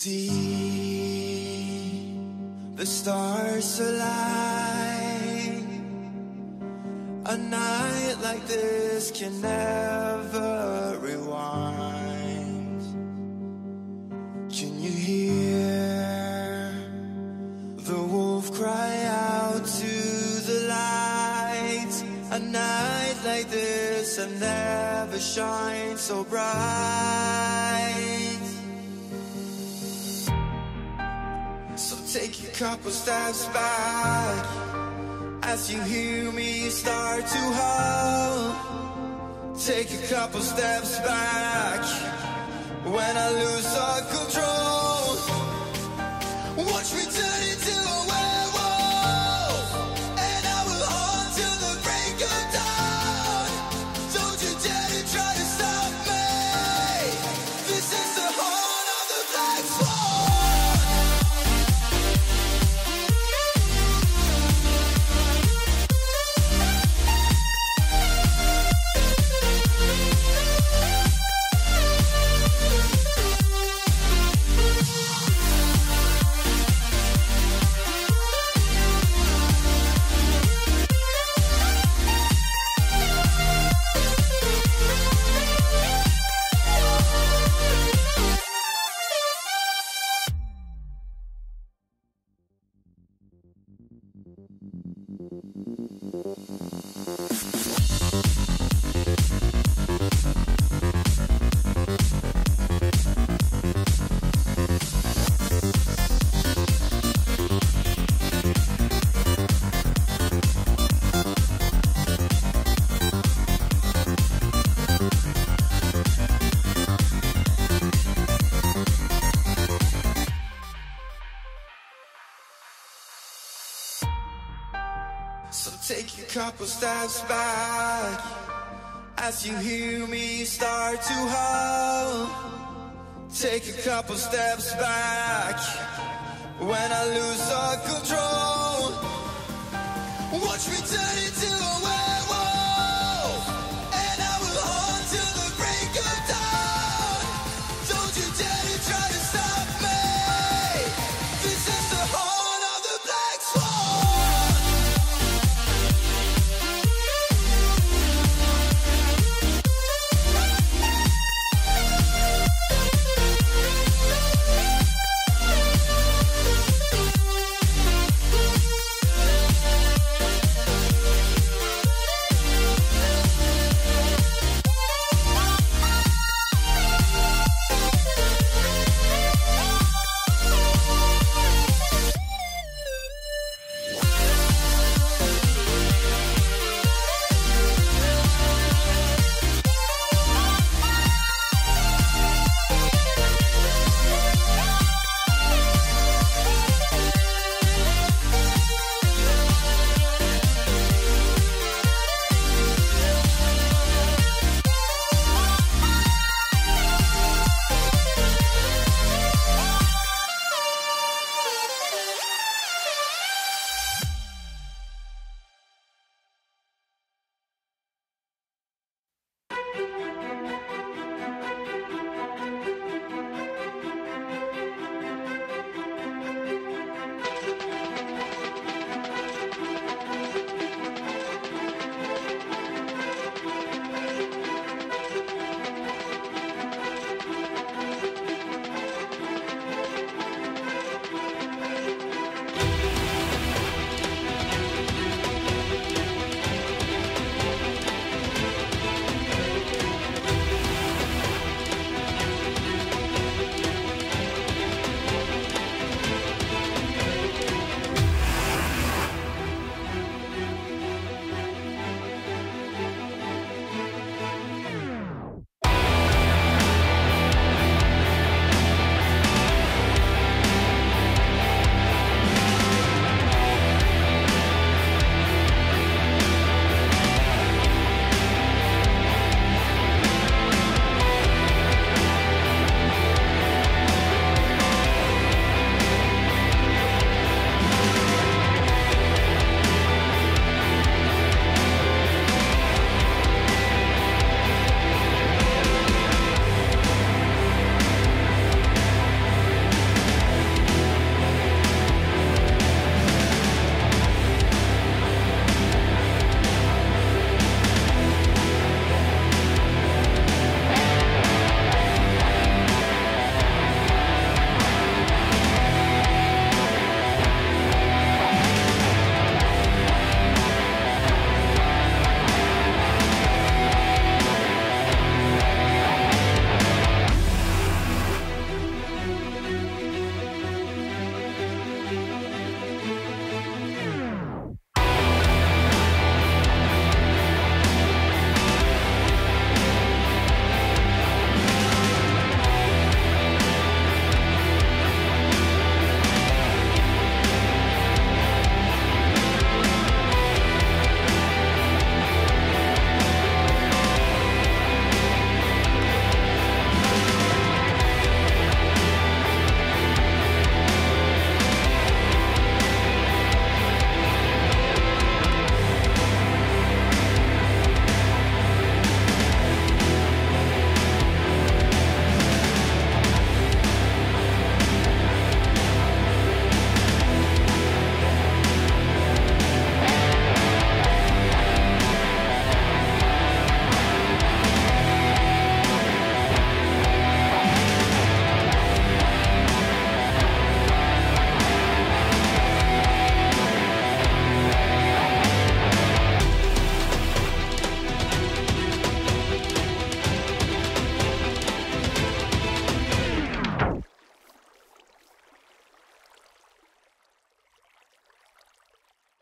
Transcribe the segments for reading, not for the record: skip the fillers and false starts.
See the stars align. A night like this can never rewind. Can you hear the wolf cry out to the light? A night like this has never shined so bright. So take a couple steps back as you hear me start to hum. Take a couple steps back when I lose all control. Watch me turn into a werewolf, and I will hunt till the break of dawn. Don't you dare to try to stop me. This is the horn of the black swan. So take a couple steps back as you hear me start to hum. Take a couple steps back when I lose all control. Watch me turn into a werewolf, and I will hunt till the break of dawn. Don't you dare to try to stop me. This is the horn of the black swan.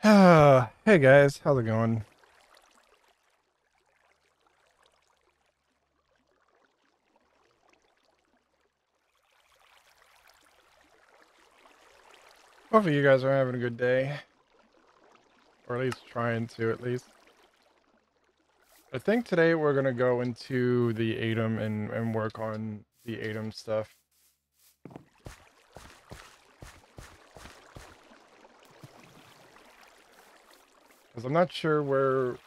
Hey guys, how's it going? Hopefully you guys are having a good day. Or at least trying to, at least. I think today we're gonna go into the ATOM and work on the ATOM stuff. Because I'm not sure where...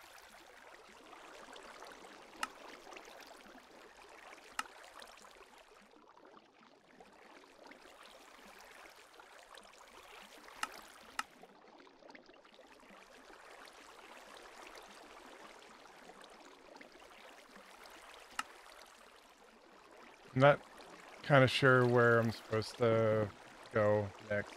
I'm not kind of sure where I'm supposed to go next.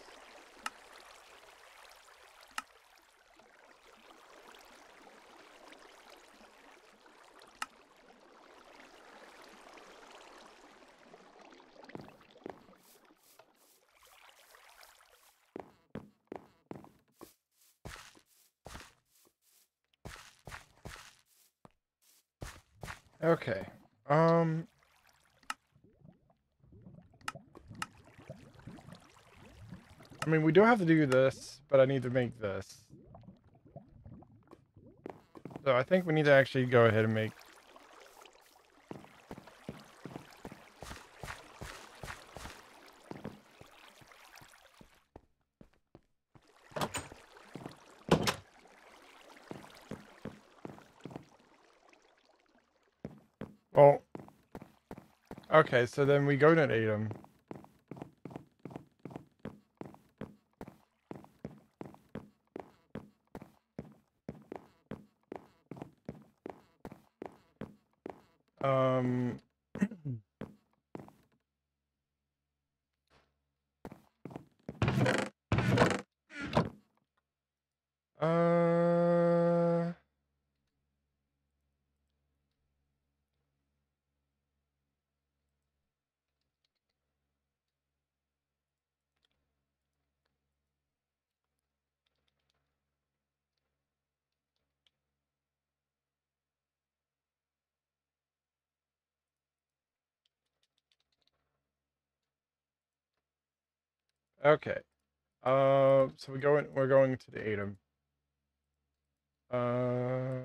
Okay. Um... I mean, we do have to do this, but I need to make this. So I think we need to actually go ahead and make... Well... Okay, so then we go to an ATOM. Um... Uh... Okay. So we're going to the ATOM. Uh,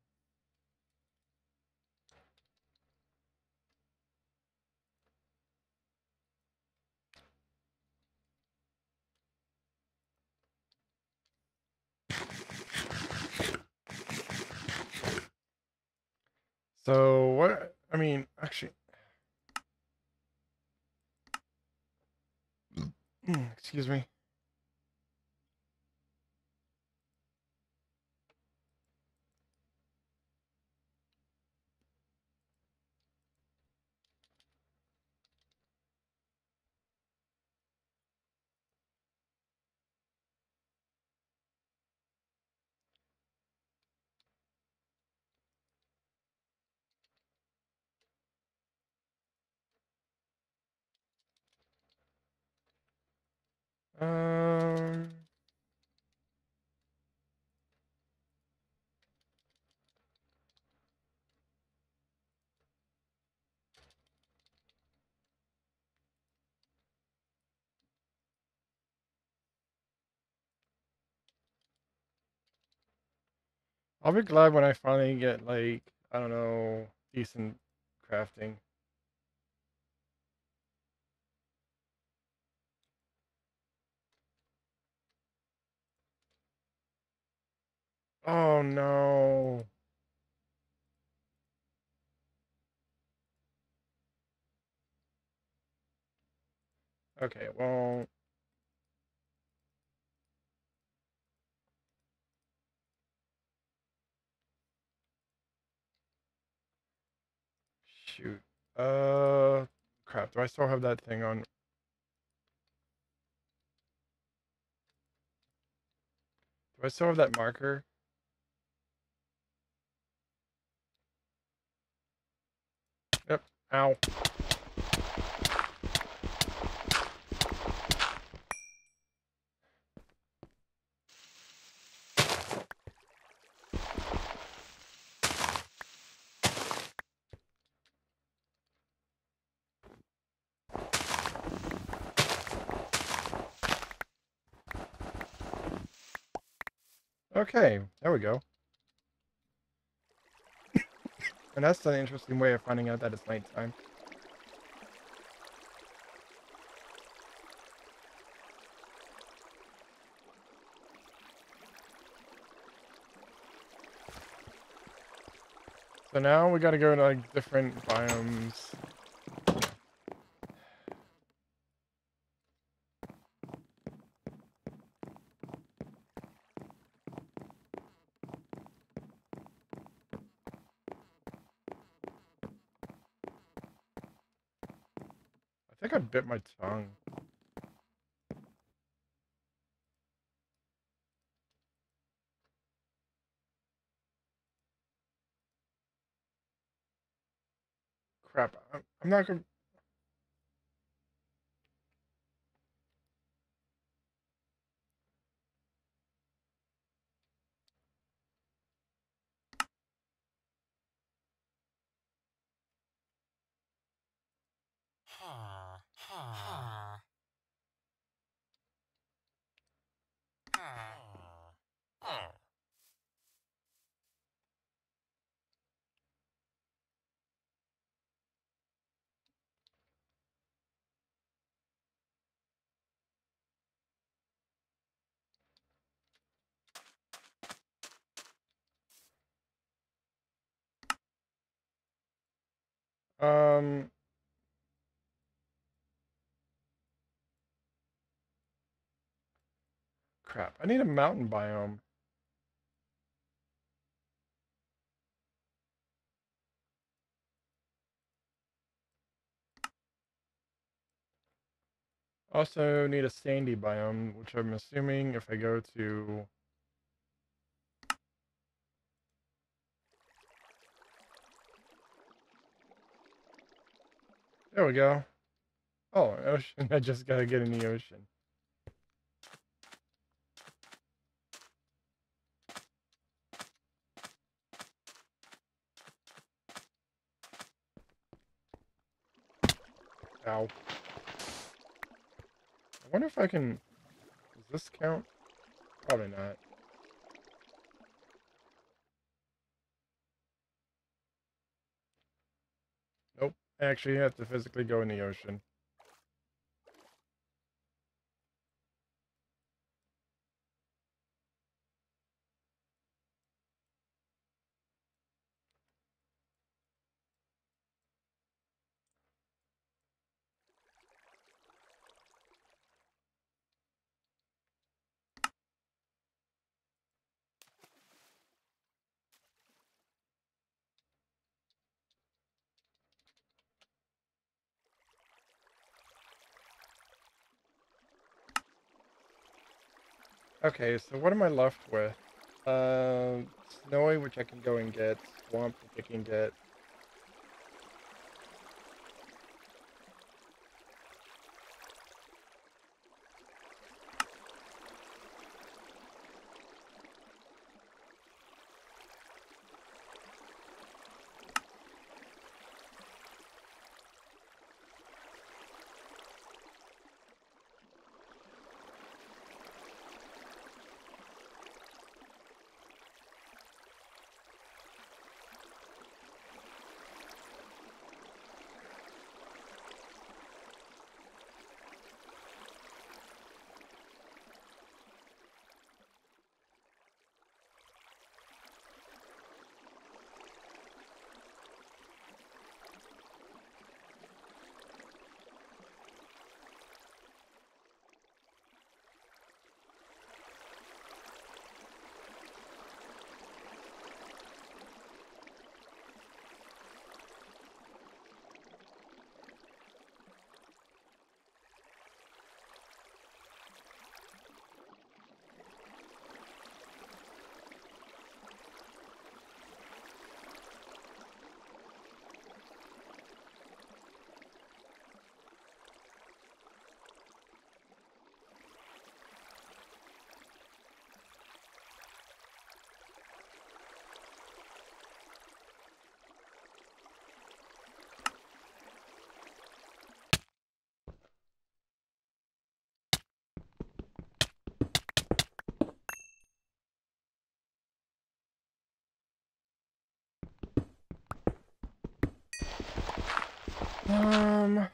so what? I mean, actually, excuse me. Um, I'll be glad when I finally get like, I don't know, decent crafting. Oh no. Okay, well, shoot. Crap. Do I still have that thing on? Do I still have that marker? Yep. Ow. Okay, there we go. And that's an interesting way of finding out that it's nighttime. So now we gotta go to like different biomes. I think I bit my tongue. Crap, I'm not gonna... Um... Crap, I need a mountain biome. Also need a sandy biome, which I'm assuming if I go to... There we go. Oh, an ocean. I just gotta get in the ocean. Ow. I wonder if I can... Does this count? Probably not. Nope. I actually have to physically go in the ocean. Okay, so what am I left with? Snowy, which I can go and get. Swamp, which I can get. Um.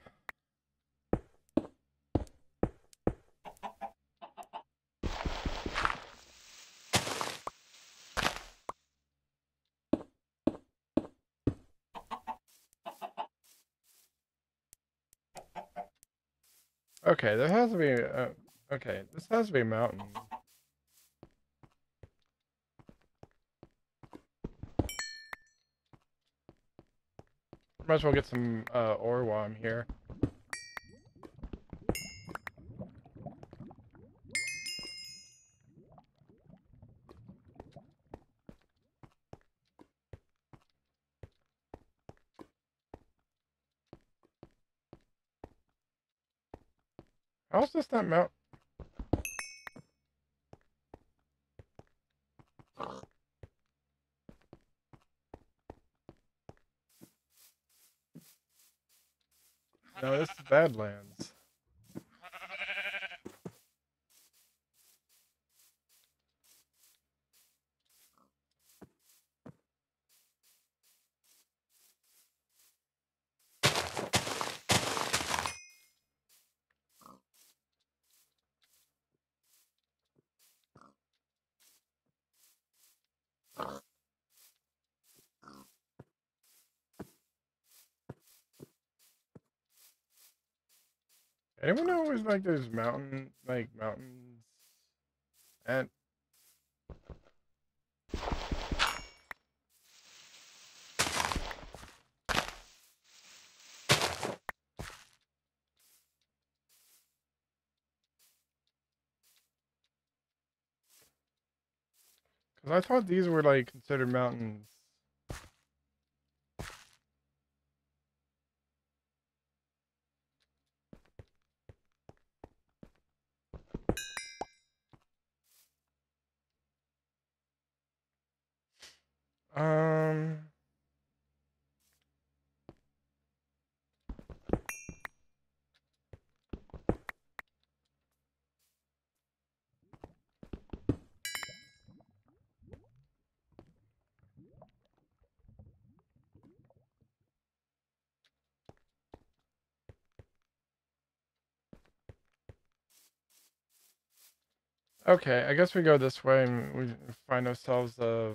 Okay, there has to be. Okay, this has to be a mountain. Might as well get some ore while I'm here. How's this not mount? No, this is Badlands. Anyone know where's like there's mountains and because I thought these were like considered mountains. Um. Okay, I guess we go this way and we find ourselves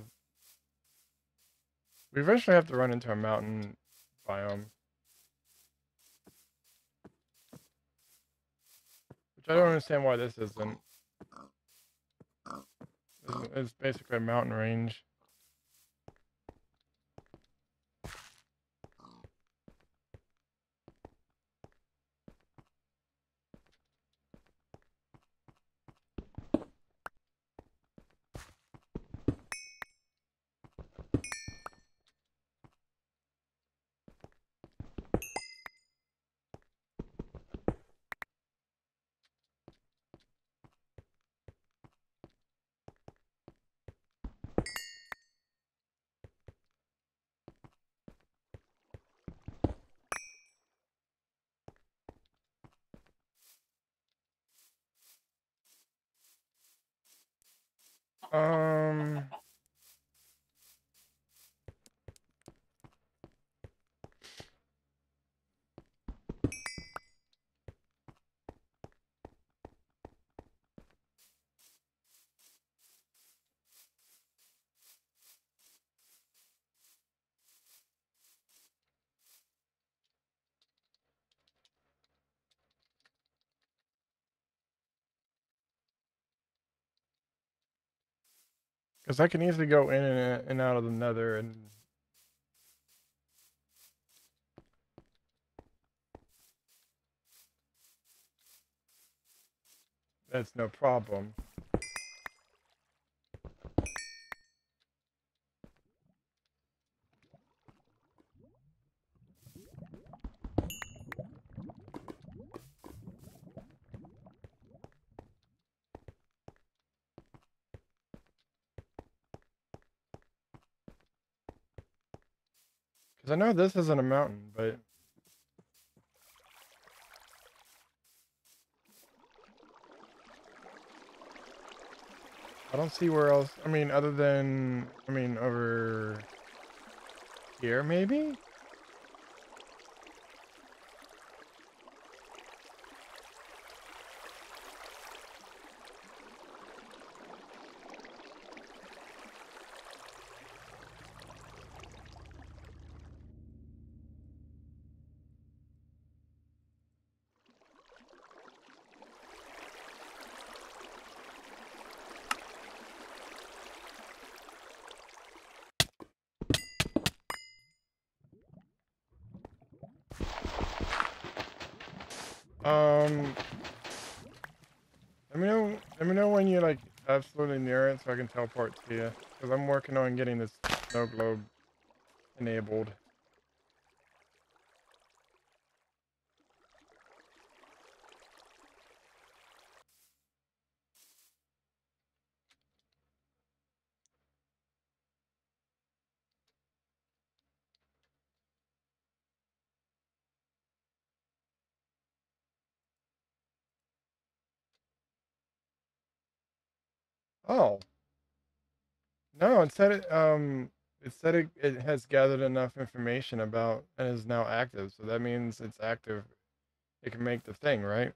we eventually have to run into a mountain biome, which I don't understand why this isn't. It's basically a mountain range. Um. Because I can easily go in and out of the nether, and that's no problem. Because I know this isn't a mountain, but I don't see where else. I mean, other than, I mean, over here, maybe? Um, let me know when you're like absolutely near it so I can teleport to you. Because I'm working on getting this snow globe enabled. Oh, no, it said it has gathered enough information about and is now active. So that means it's active. It can make the thing, right?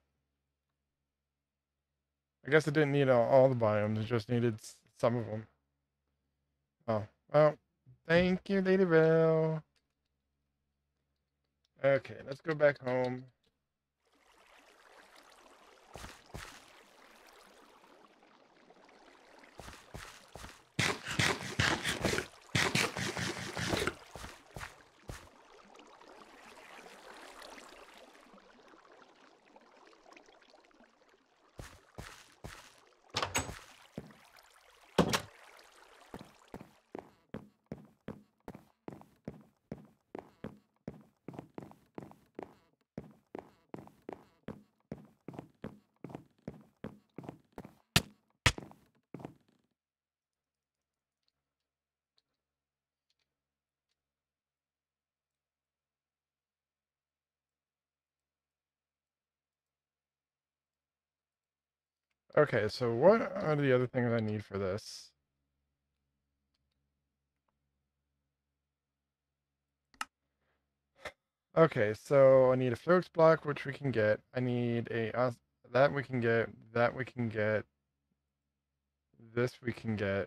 I guess it didn't need all the biomes. It just needed some of them. Oh, well, thank you, Lady Bell. Okay, let's go back home. Okay, so what are the other things I need for this? Okay, so I need a Flux block, which we can get. I need a that we can get. That we can get. This we can get.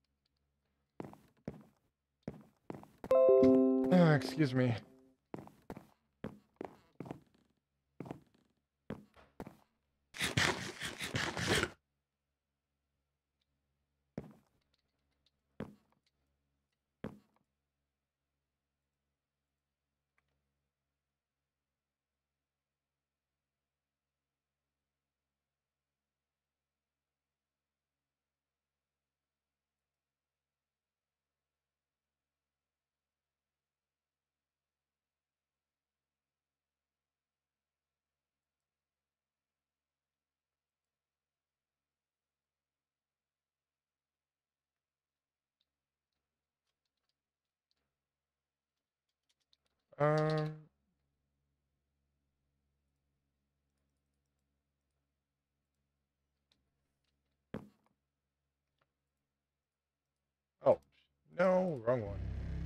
Excuse me. Um. Oh, no, wrong one.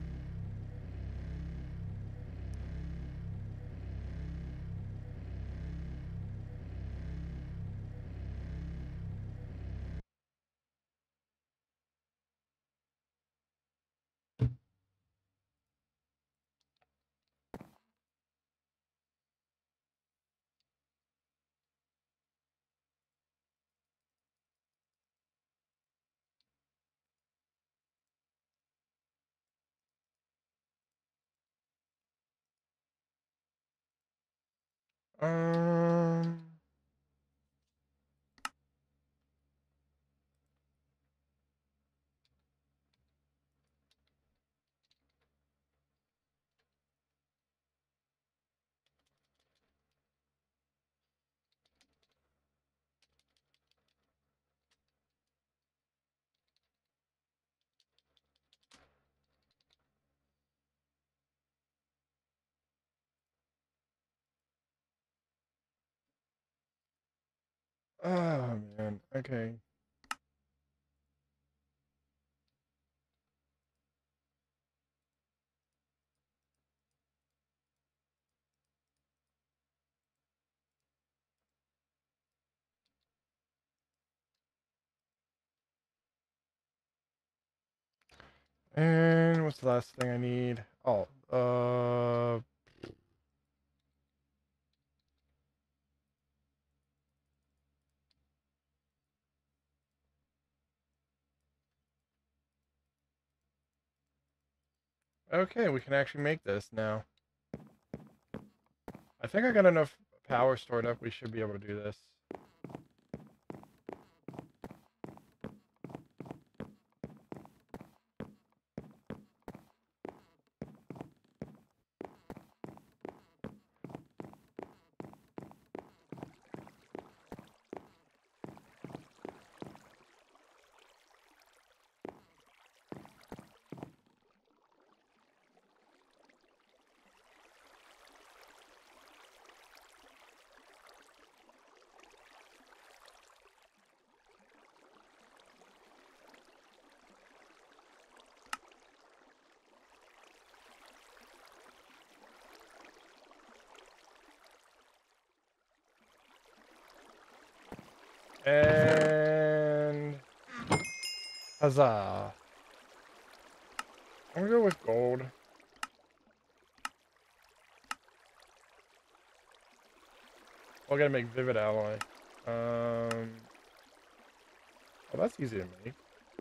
Um. Oh man. Okay. And what's the last thing I need? Oh, okay, we can actually make this now. I think I got enough power stored up, we should be able to do this. And huzzah. I'm gonna go with gold. We're gonna make vivid alloy. Well, that's easy to make.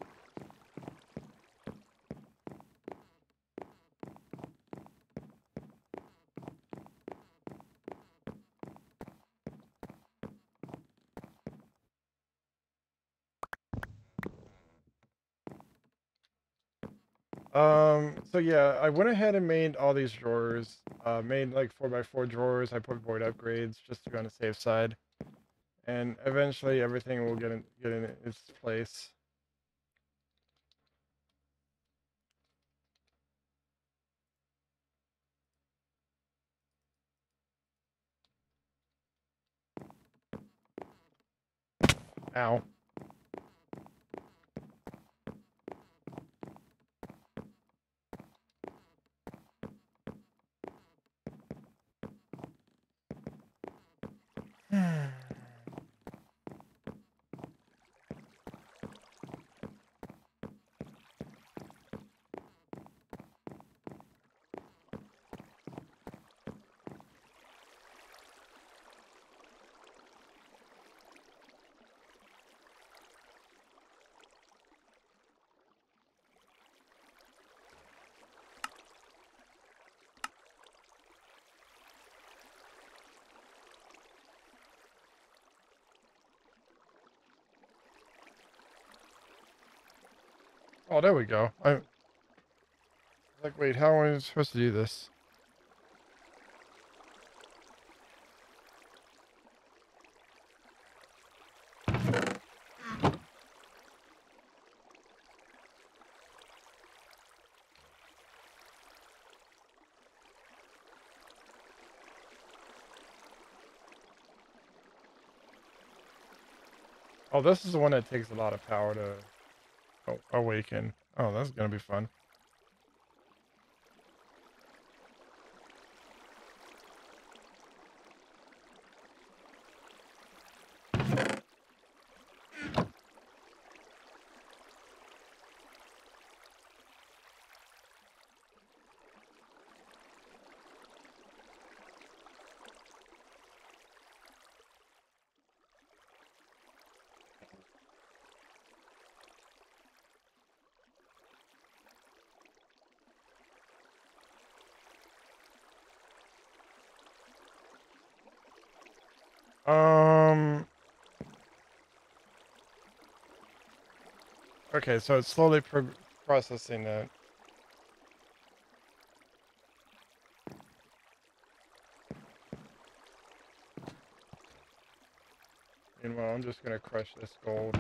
So yeah, I went ahead and made all these drawers. Made like 4x4 drawers. I put void upgrades just to be on the safe side. And eventually everything will get in its place. Ow. Oh, there we go. I'm like, wait, how am I supposed to do this? Oh, this is the one that takes a lot of power to awaken. Oh, that's gonna be fun. Okay, so it's slowly processing that. Meanwhile, I'm just gonna crush this gold.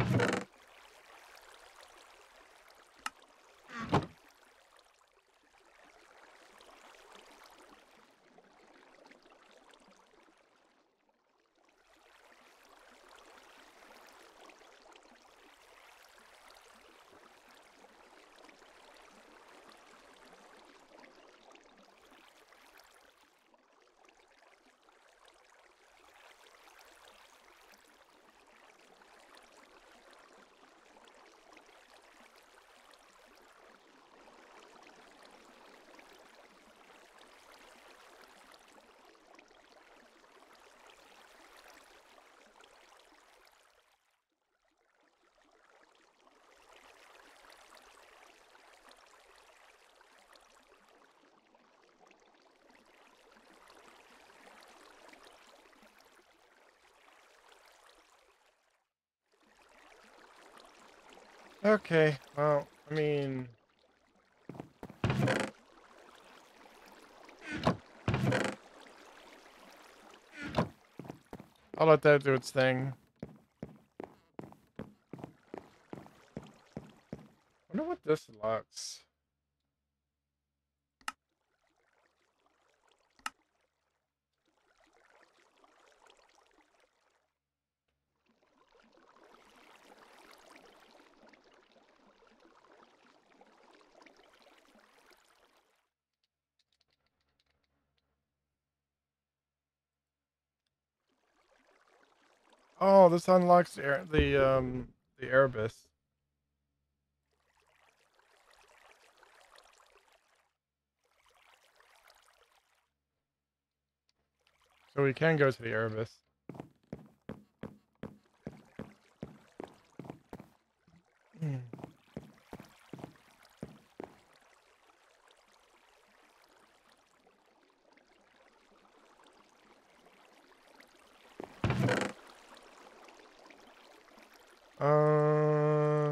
Okay, well, I mean, I'll let that do its thing. I wonder what this looks. Oh, this unlocks the Erebus. So we can go to the Erebus. Hmm. Uh,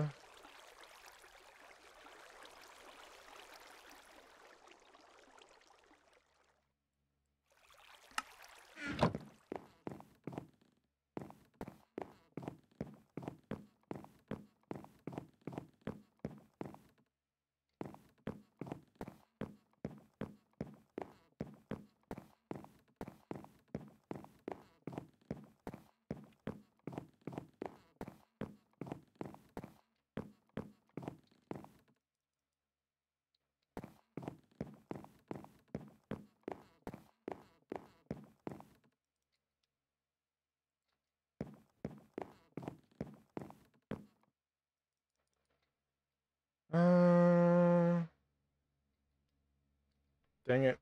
uh, dang it.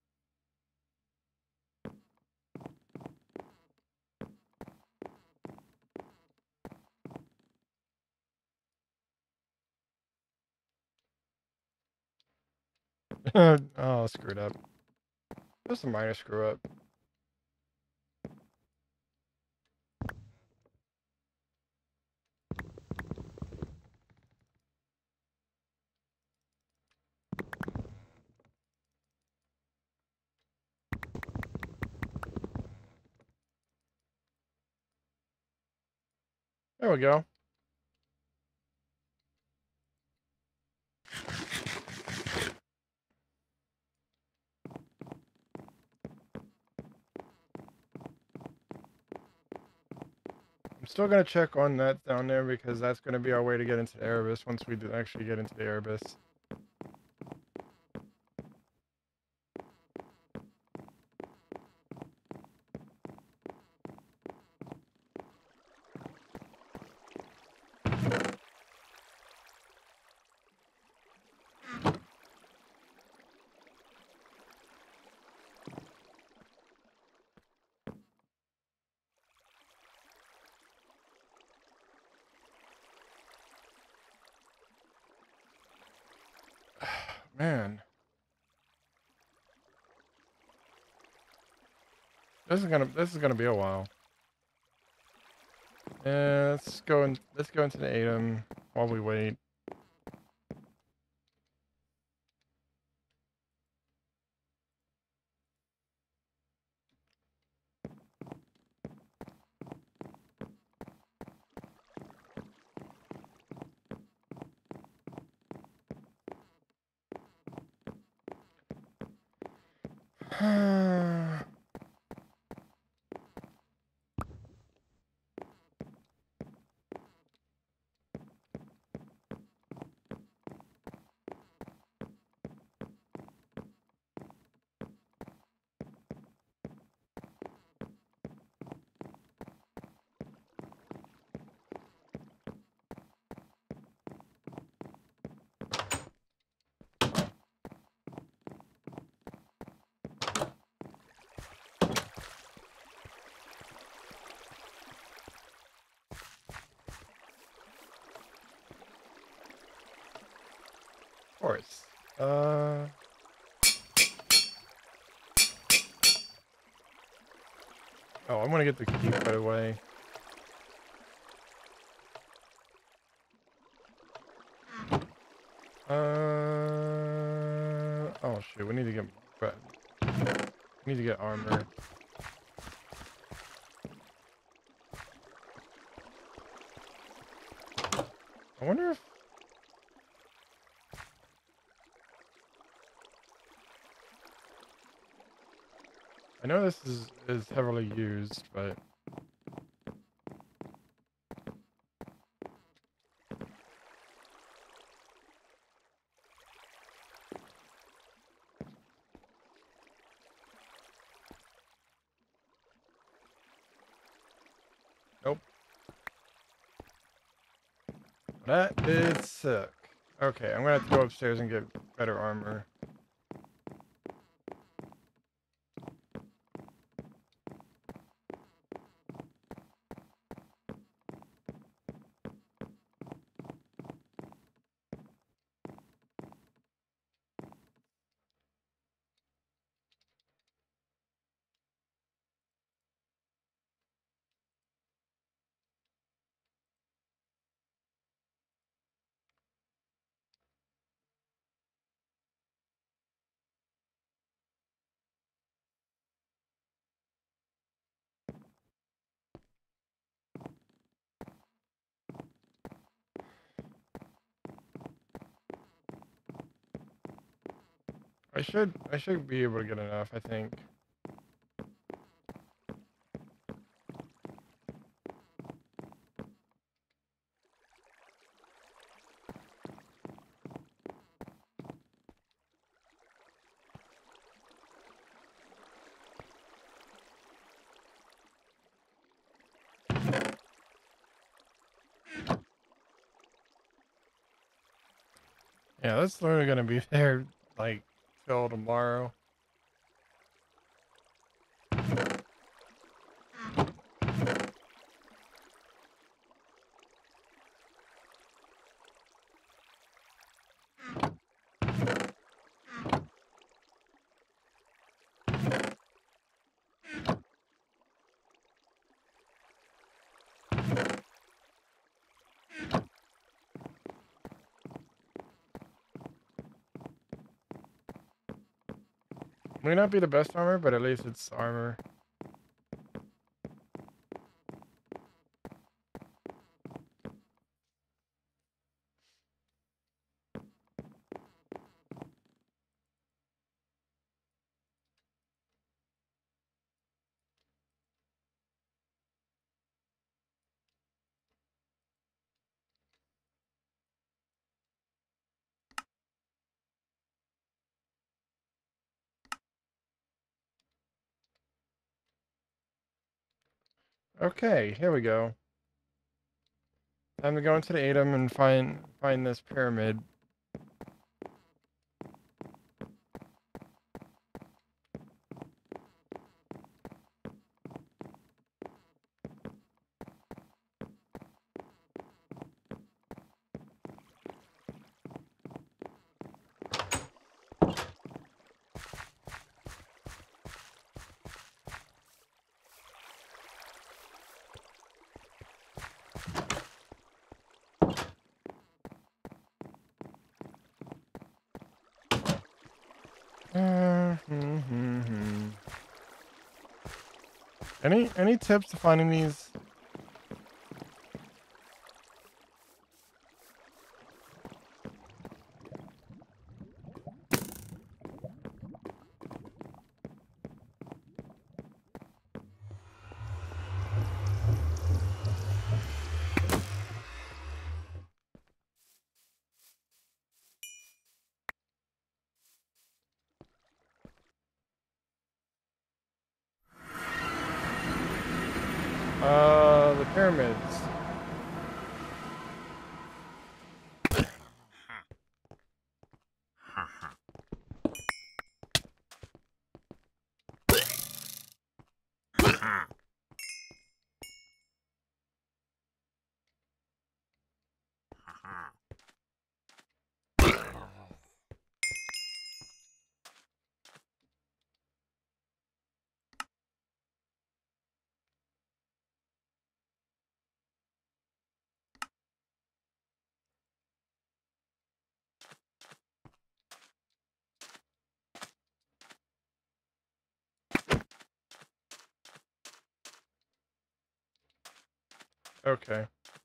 Oh, screwed up. Just a minor screw up. There we go. I'm still gonna check on that down there because that's gonna be our way to get into the Erebus once we do actually get into the Erebus. Man, this is gonna be a while. Let's go into the Atom while we wait. Of course. Oh, I want to get the key right away. Oh shoot, we need to get, we need to get armor. I wonder if, I know this is heavily used, but nope. That is sick. Okay, I'm gonna have to go upstairs and get better armor. I should be able to get enough, I think. Yeah, that's literally gonna be there like till tomorrow. May not be the best armor, but at least it's armor. Okay, here we go. Time to go into the Atom and find this pyramid. Any tips to finding these? The pyramids. Okay.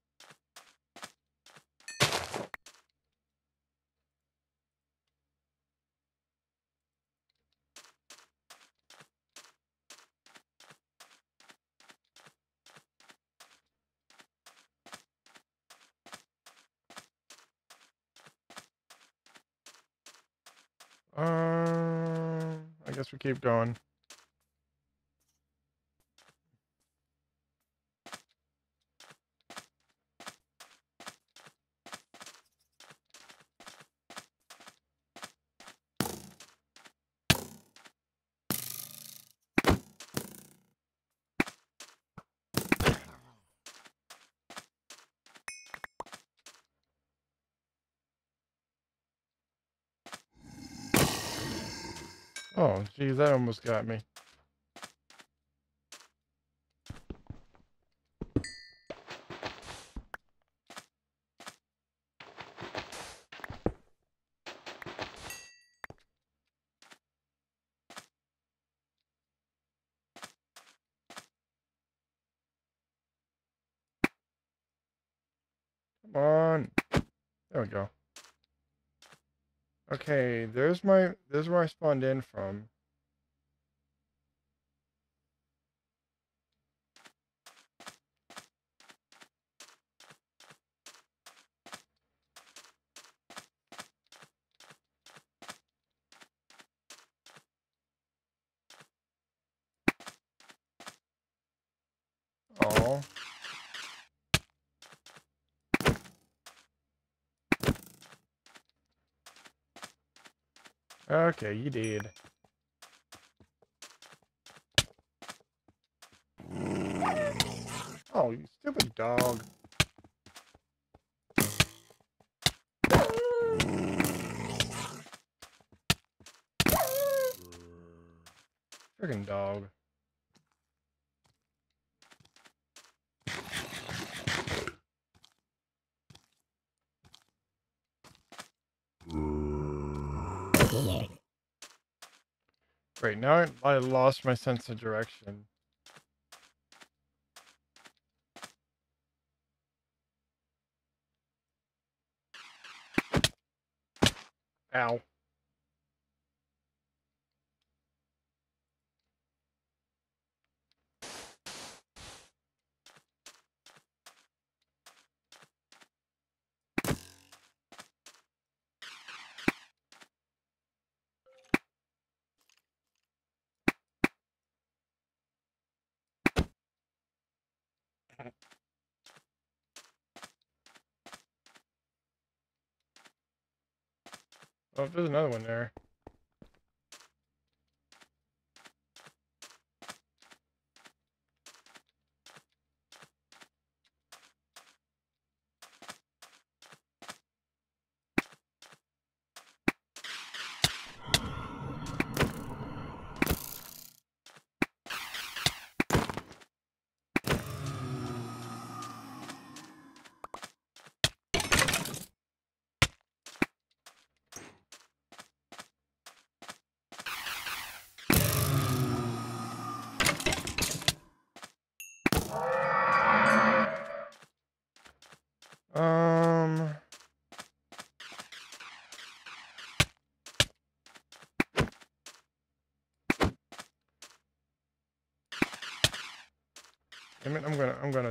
I guess we keep going. Oh, geez, that almost got me. Come on. There we go. Okay, there's where I spawned in from. Oh. Okay, you did. Oh, you stupid dog. Friggin' dog. Great, now I lost my sense of direction. Ow. Oh, there's another one there. Um... Damn it, I'm gonna...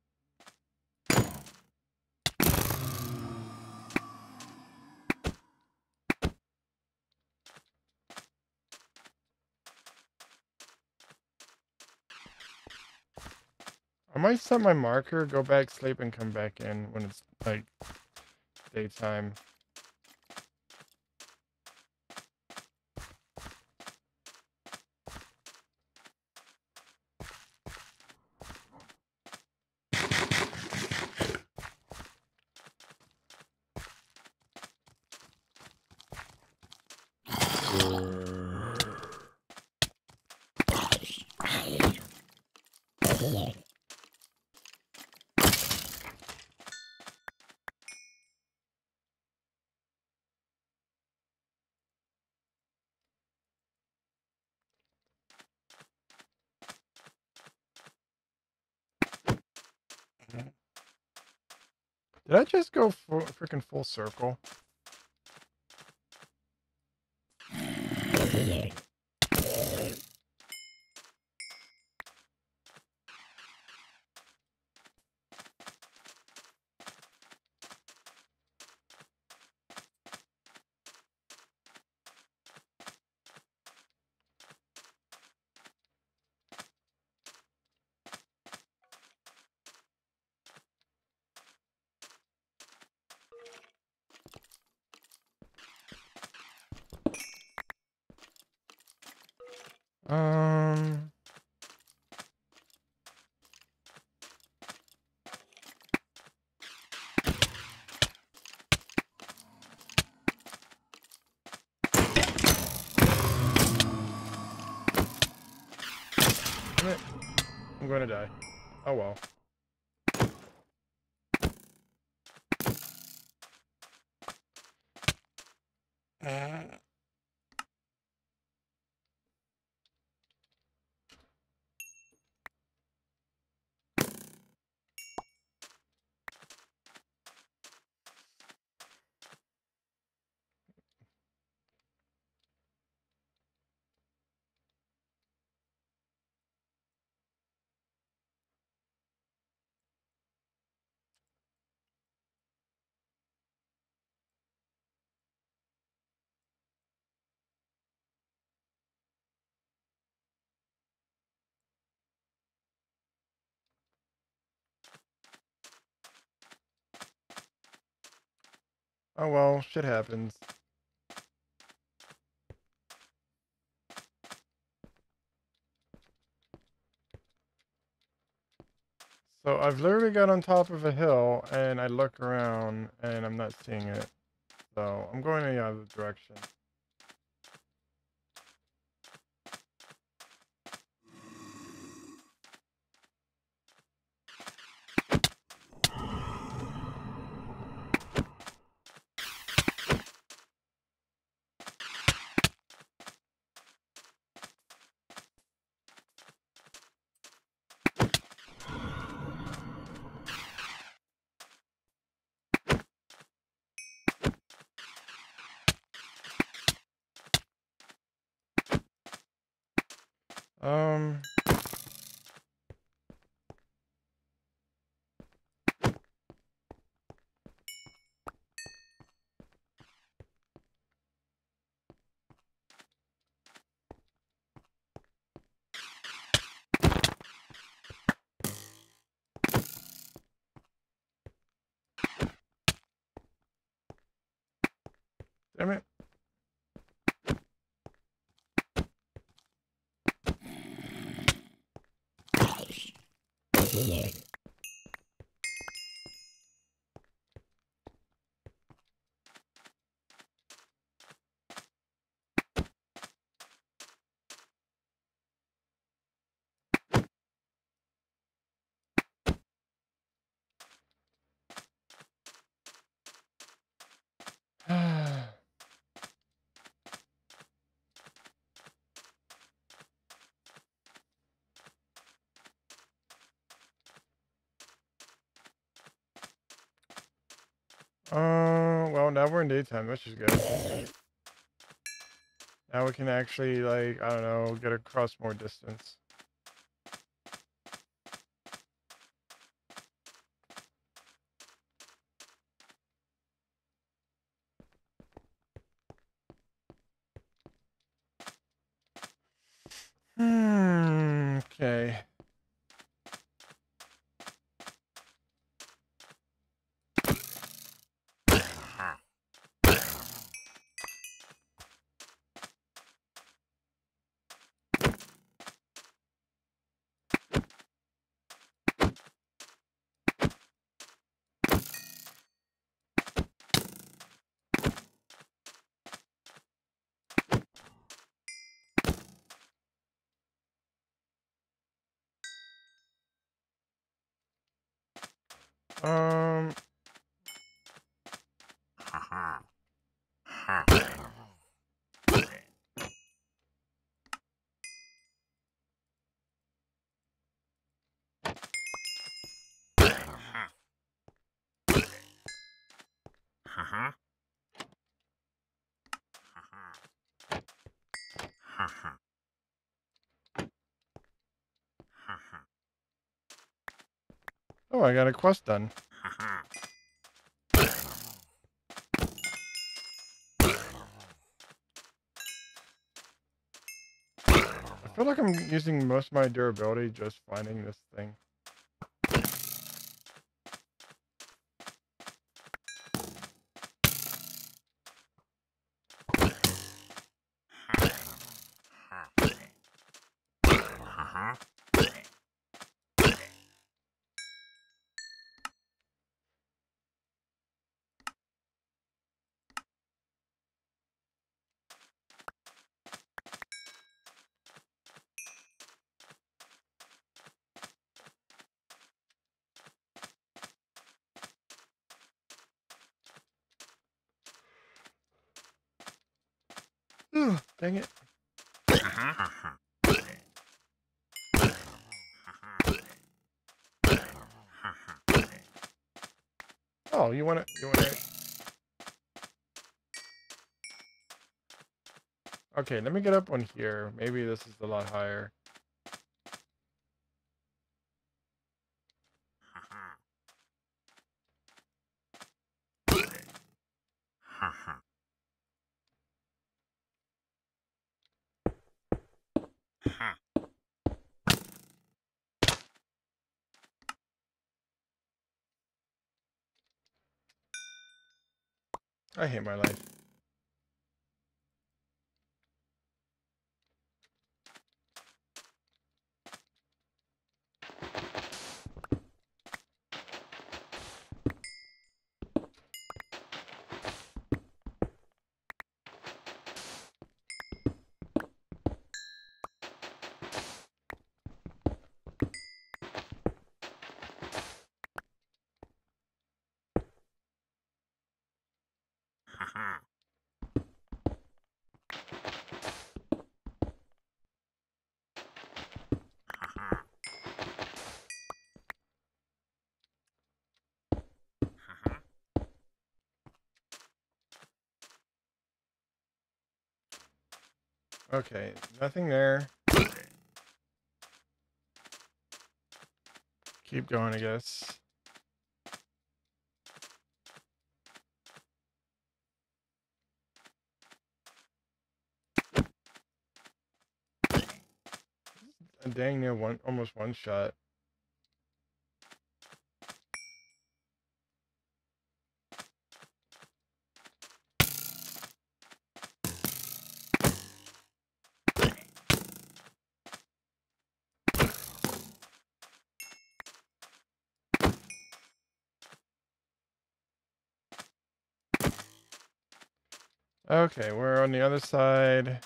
I might set my marker, go back, sleep, and come back in when it's, like, daytime. Did I just go freaking full circle? Um, damn it. I'm going to die. Oh well. Oh well, shit happens. So I've literally got on top of a hill and I look around and I'm not seeing it. So I'm going in the other direction. Um, damn it. Well, now we're in daytime, which is good. Now we can actually, like, I don't know, get across more distance. Okay. Um, Oh, I got a quest done. I feel like I'm using most of my durability just finding this thing. Ugh, dang it. Oh, you want it? Okay, let me get up on here. Maybe this is a lot higher. I hate my life. Okay, nothing there. Keep going, I guess. A dang near almost one shot. Okay, we're on the other side.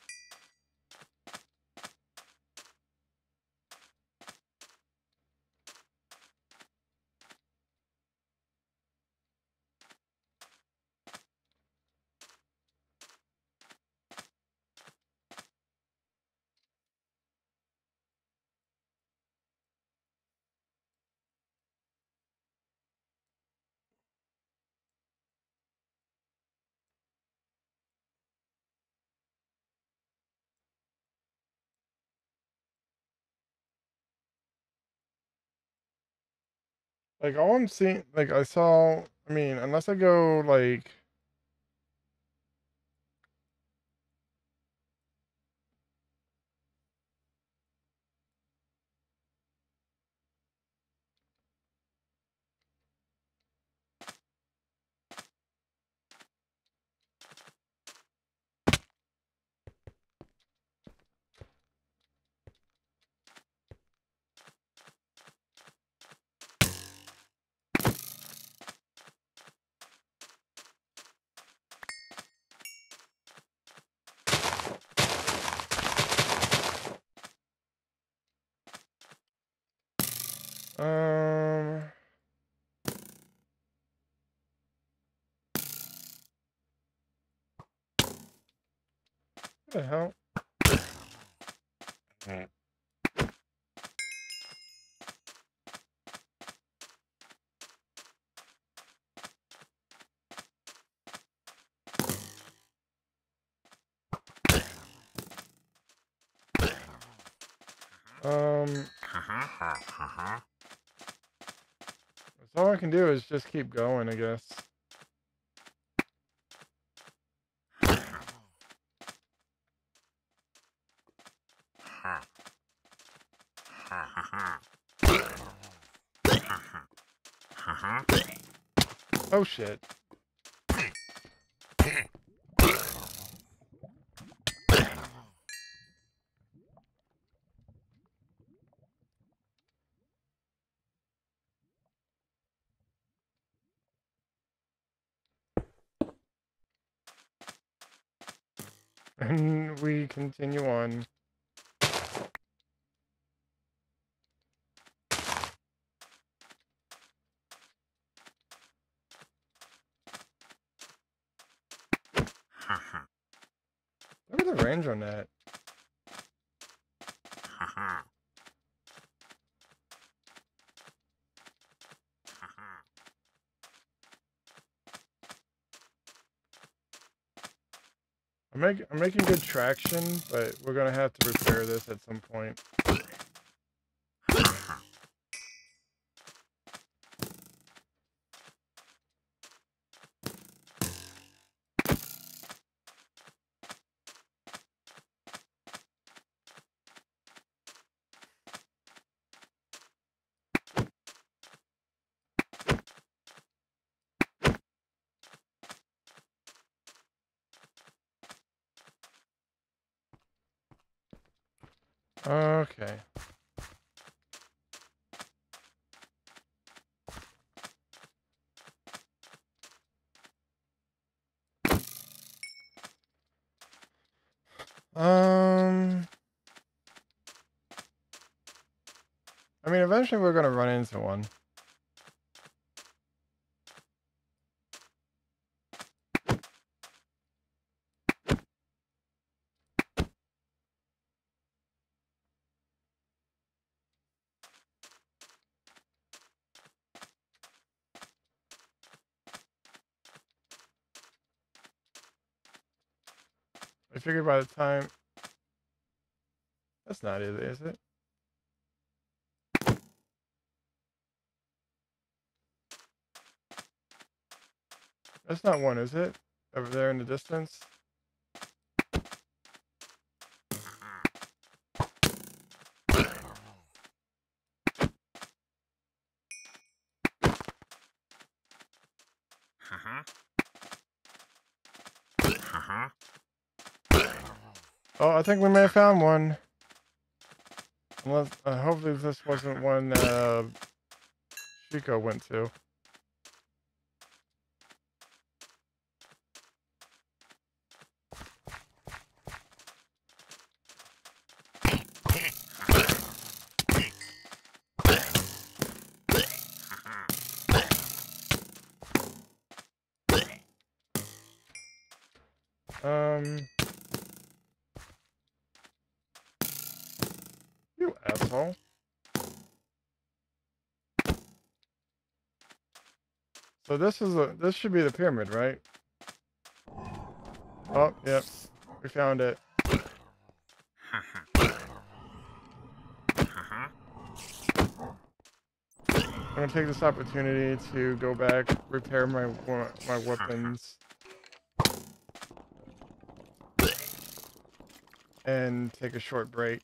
Like, all I'm seeing, like, I mean, unless I go, like, um, what the hell? That's all I can do is just keep going, I guess. Oh shit. And we continue on. Look at the range on that. I'm making good traction, but we're gonna have to repair this at some point. Okay. I mean, eventually we're gonna run into one. I figure by the time... That's not it, is it? That's not one, is it? Over there in the distance? Oh, I think we may have found one. Unless, hopefully this wasn't one Chico went to. You asshole. So this should be the pyramid, right? Oh, yep. We found it. I'm gonna take this opportunity to go back, repair my weapons, and take a short break.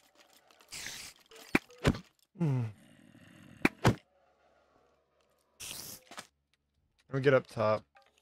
Let me get up top.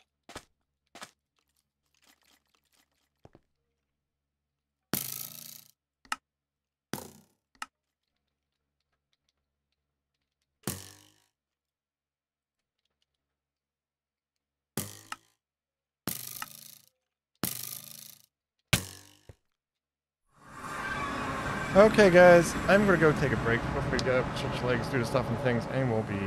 Okay, guys, I'm gonna go take a break. Hopefully, get up, stretch your legs, do the stuff and things, and we'll be.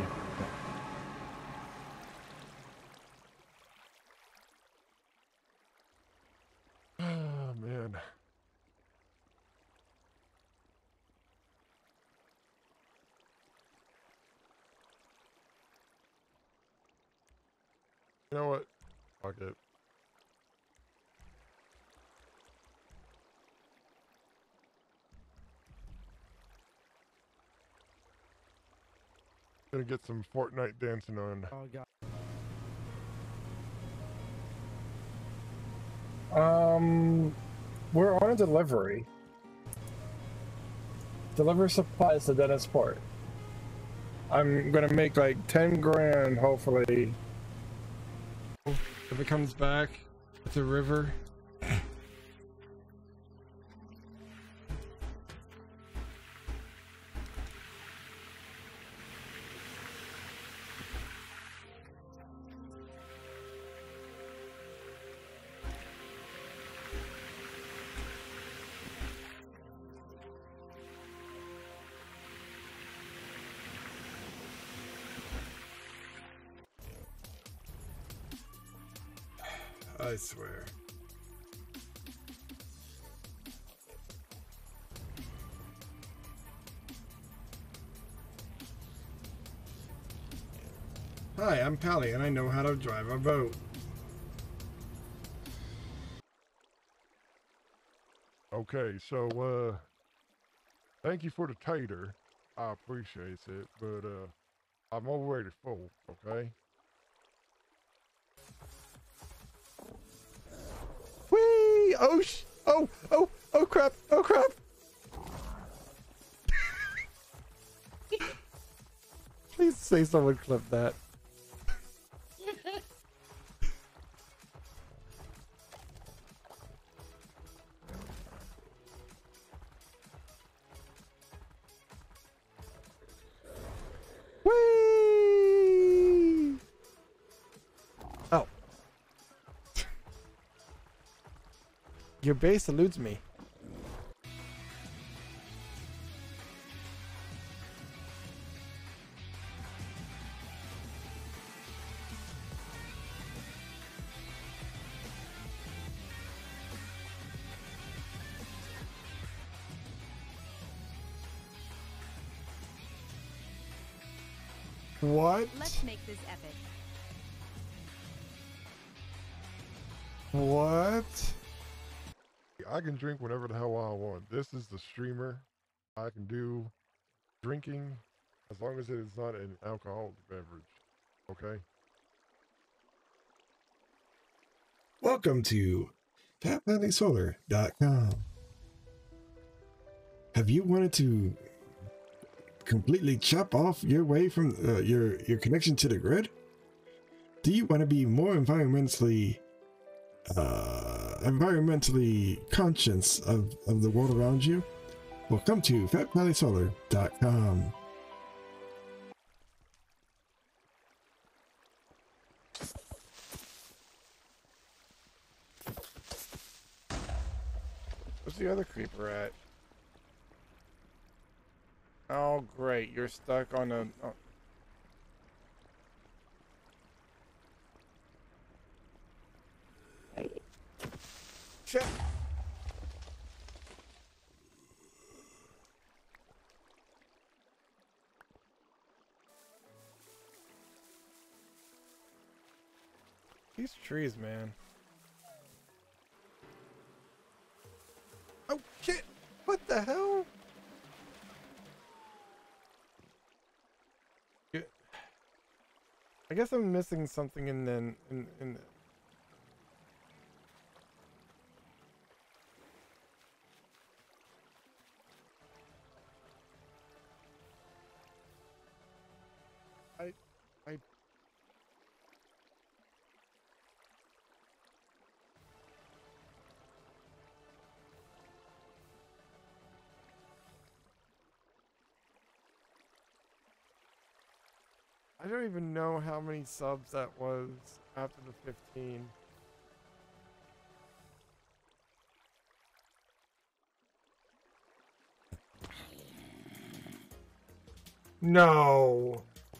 Oh man. You know what? Fuck it. Gonna get some Fortnite dancing on. Oh god. We're on a delivery. Deliver supplies to Dennisport. I'm gonna make like 10 grand, hopefully. If it comes back, it's a river. I swear. Hi, I'm Pally, and I know how to drive a boat. Okay, so thank you for the tater. I appreciate it, but I'm already full. Okay. Whee! Oh crap! Oh crap! Please say someone clipped that. Whee! Oh. Your base eludes me. What? Let's make this epic. What? I can drink whatever the hell I want. This is the streamer. I can do drinking as long as it is not an alcoholic beverage. Okay. Welcome to FatValleySolar.com. Have you wanted to completely chop off your way from your connection to the grid? Do you want to be more environmentally conscious of the world around you? Well, come to FatValleySolar.com. Where's the other creeper at? Oh, great. You're stuck on a... Oh. Shit! These trees, man. Oh, shit! What the hell? I guess I'm missing something in the... I don't even know how many subs that was after the 15. No.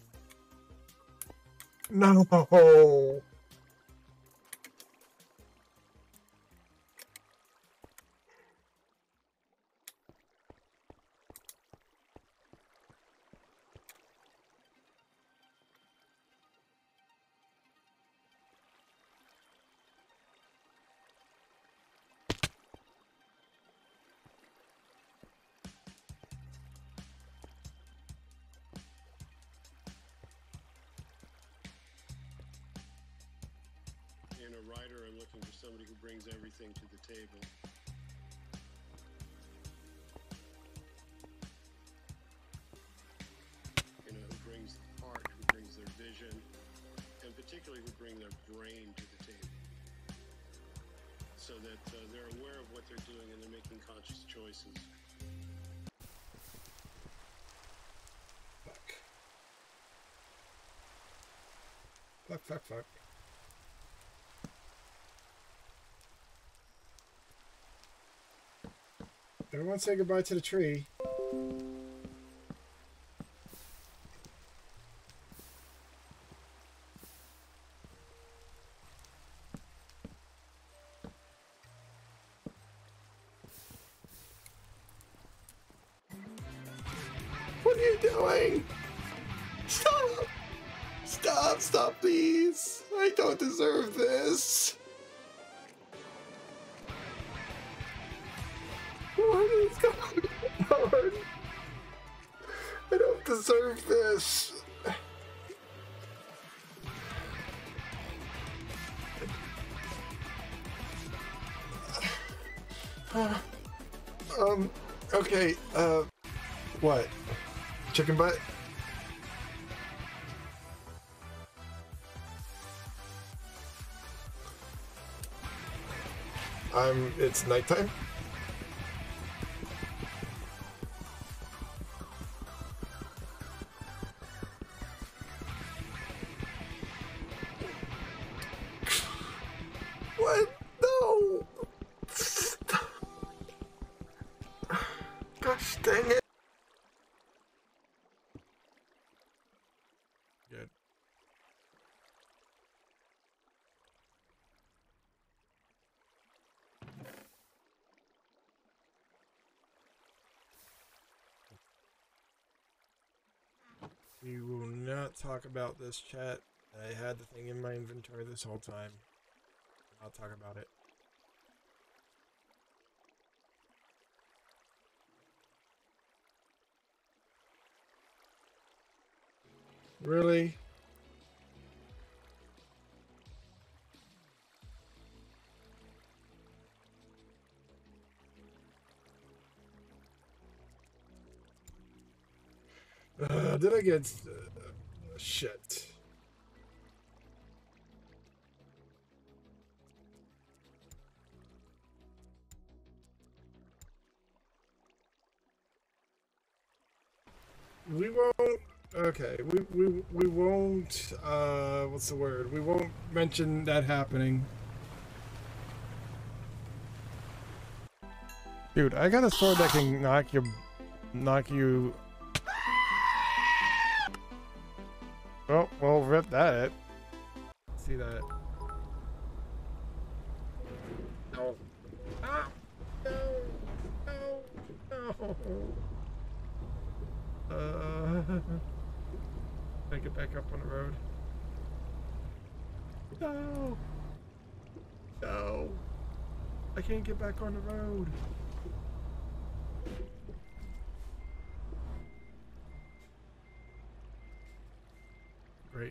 No. In a writer, I'm looking for somebody who brings everything to the table. You know, who brings the art, who brings their vision, and particularly who bring their brain to the table. So that they're aware of what they're doing and they're making conscious choices. Fuck. Everyone say goodbye to the tree. What are you doing? Stop! Stop, please! I don't deserve this! What is going on? I don't deserve this! Okay, what? Chicken butt? It's nighttime? What? No! Gosh dang it! Good. We will not talk about this, chat. I had the thing in my inventory this whole time. I'll talk about it. Really? Did I get... shit. We won't... Okay, we won't... what's the word? We won't mention that happening. Dude, I got a sword that can knock you... Oh, well, rip that. See that? No. Ah! No! Can I get back up on the road? No! No! I can't get back on the road. Great.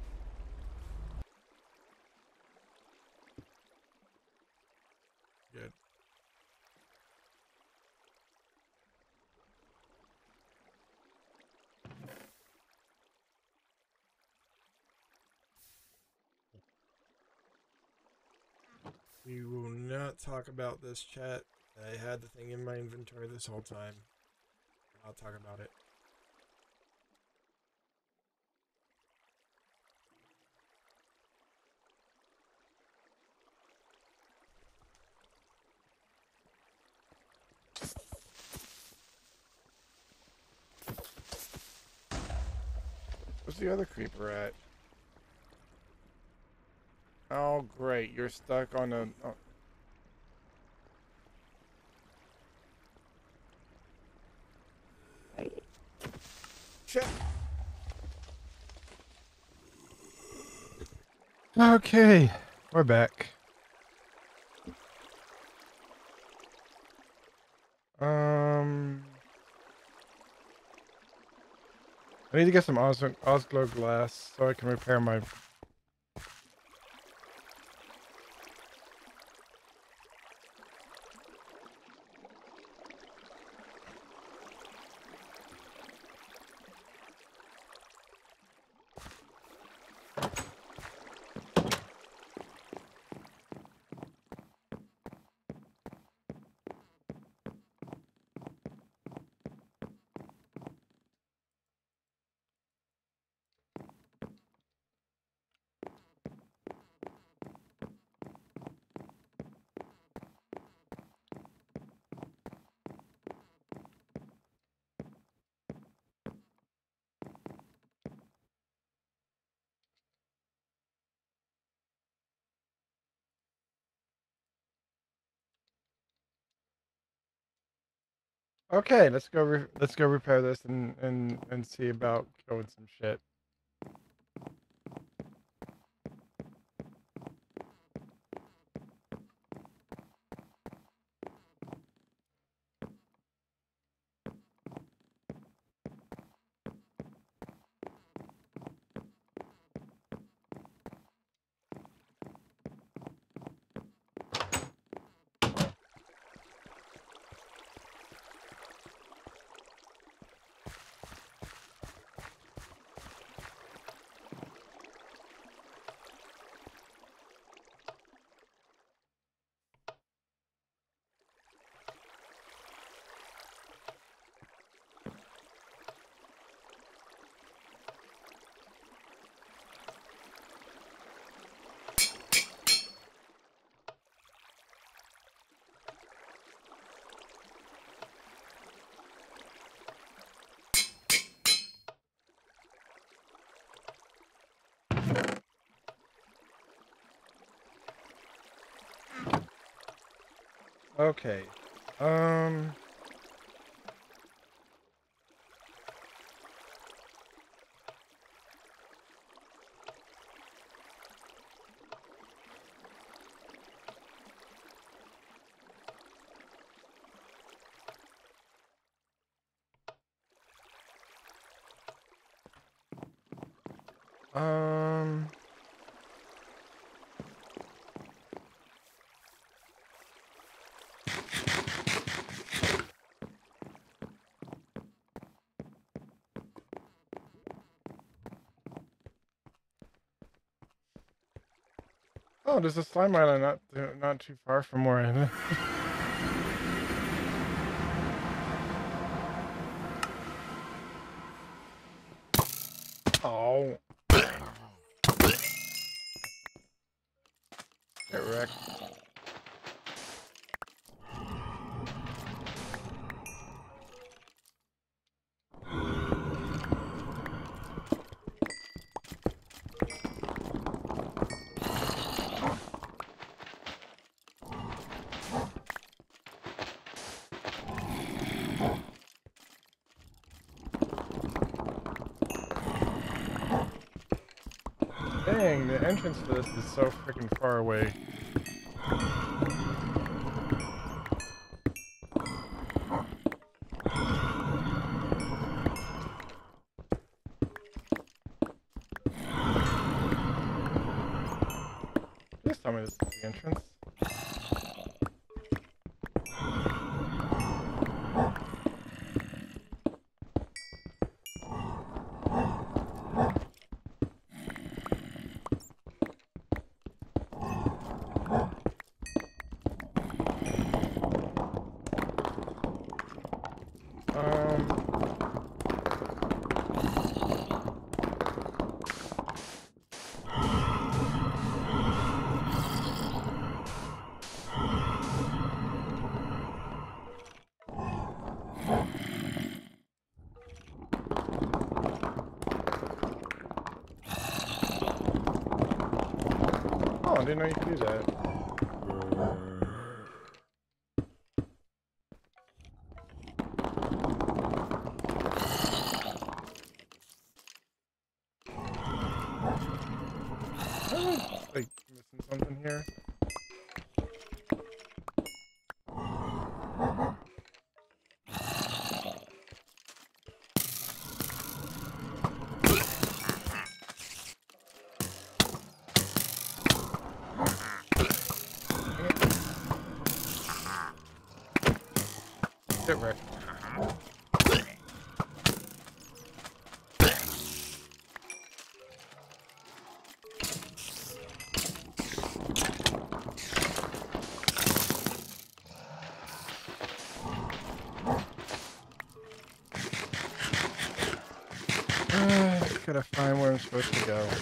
Good. We will not talk about this, chat. I had the thing in my inventory this whole time. I'll talk about it. Where's the other creeper at? Oh, great. You're stuck on a... Oh. Shit. Okay. We're back. I need to get some Osglow glass so I can repair my... Okay, let's go repair this and see about going some shit. Okay. Um. Oh, there's a slime island not too far from where I live. Oh. Get wrecked. Dang, the entrance to this is so freaking far away. Please tell me this is the entrance. Oh, I didn't know you could do that. Like missing something here. Get wrecked. Just gotta find where I'm supposed to go.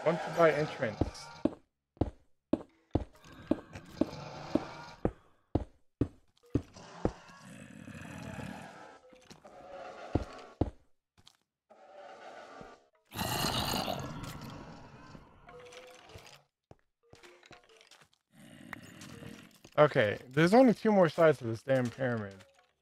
Want to buy entrance. Okay, there's only 2 more sides to this damn pyramid.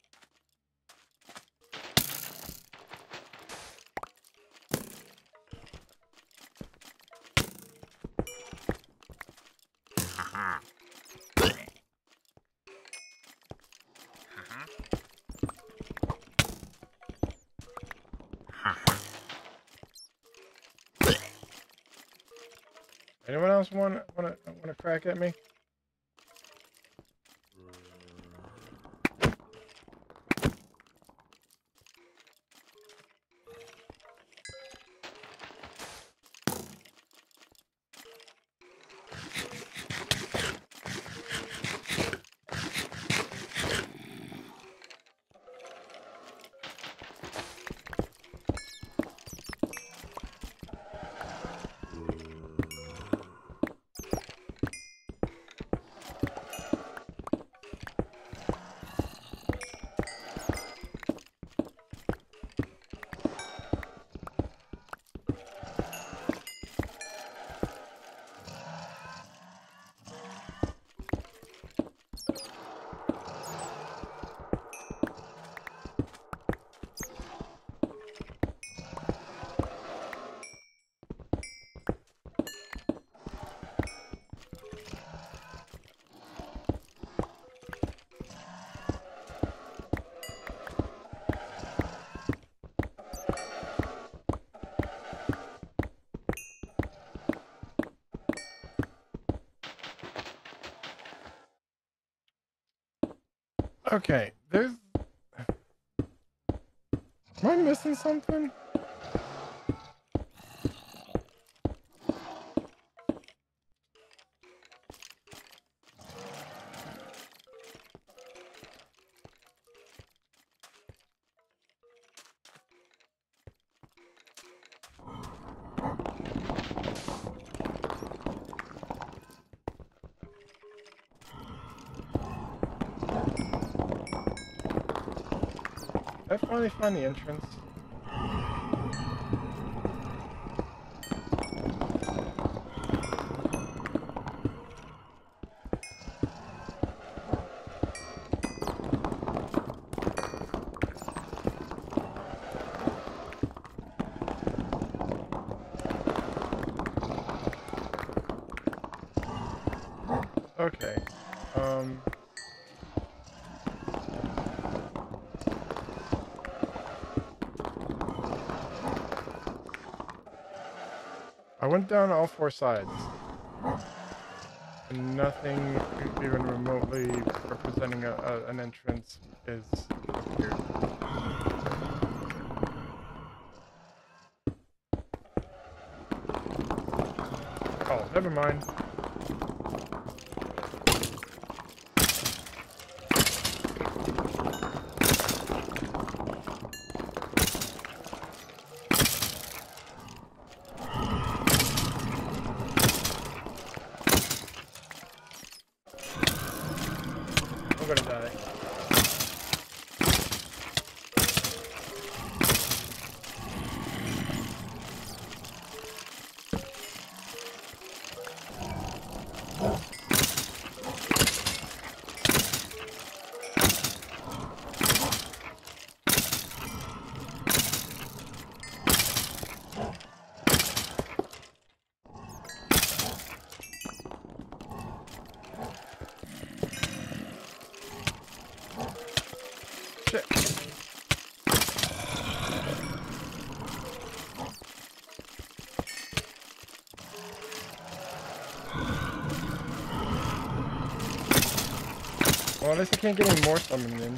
Anyone else want to crack at me? Okay, there's... Am I missing something? I finally find the entrance. Okay. I went down all 4 sides. And nothing even remotely representing an entrance is appeared. Oh, never mind. I'm gonna die. Shit. Well, at least I can't get any more summoned in.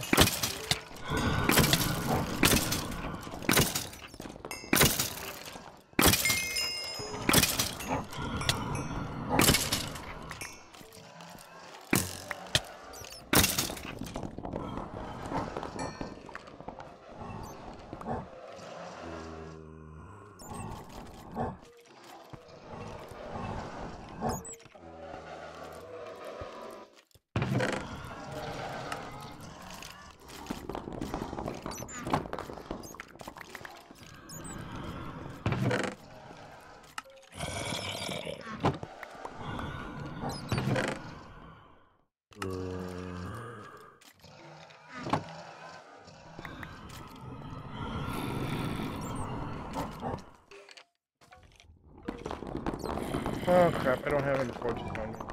Oh crap, I don't have any torches on me.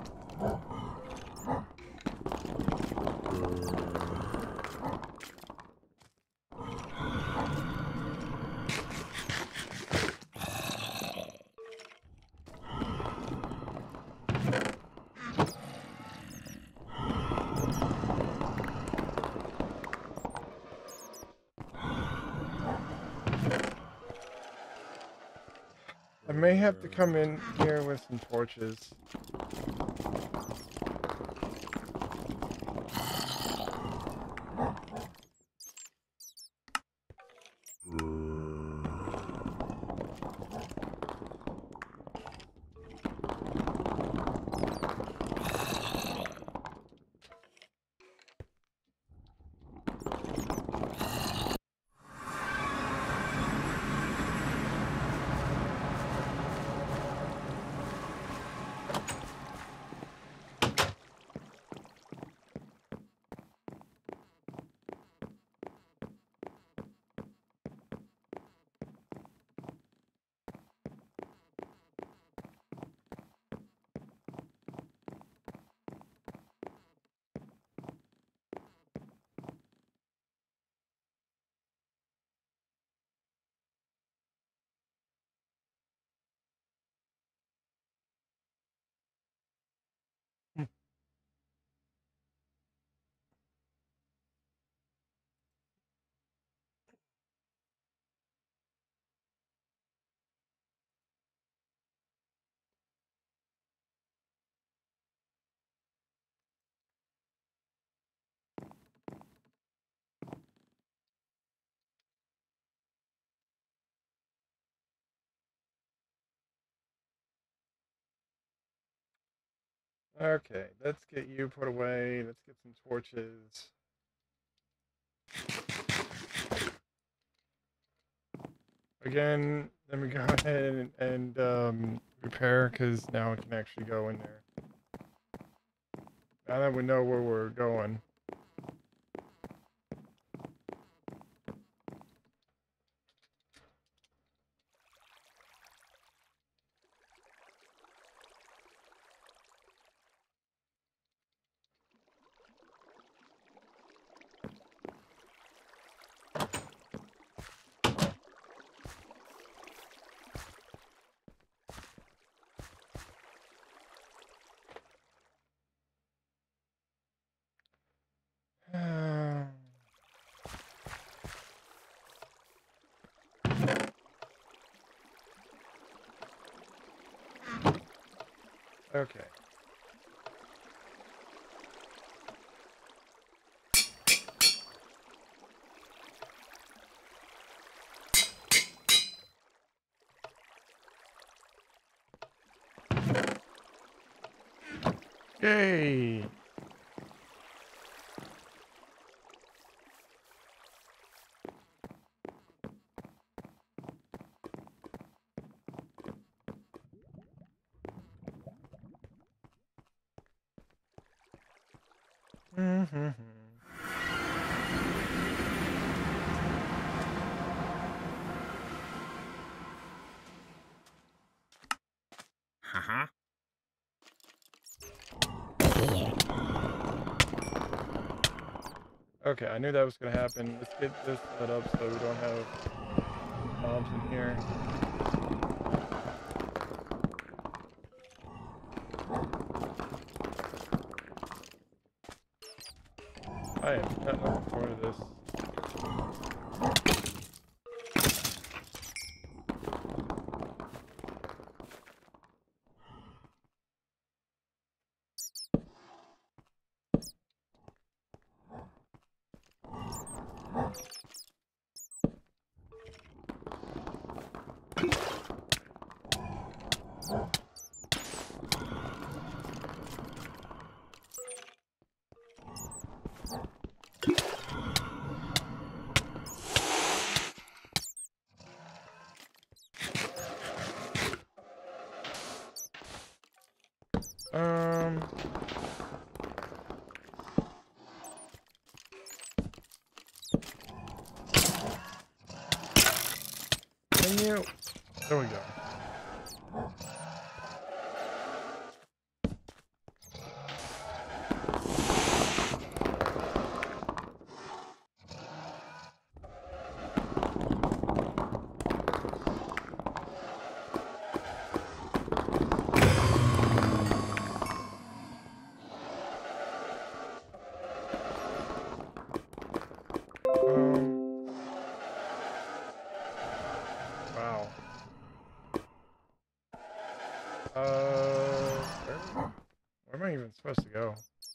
I may have to come in here with some torches. Okay, let's get you put away. Let's get some torches. Again, let me go ahead and repair, because now I can actually go in there. Now that we know where we're going. Okay. Yay! Mm-hmm. Haha. Okay, I knew that was gonna happen. Let's get this set up so we don't have mobs in here. I am not looking forward to this. Can you? There we go. Where am I even supposed to go?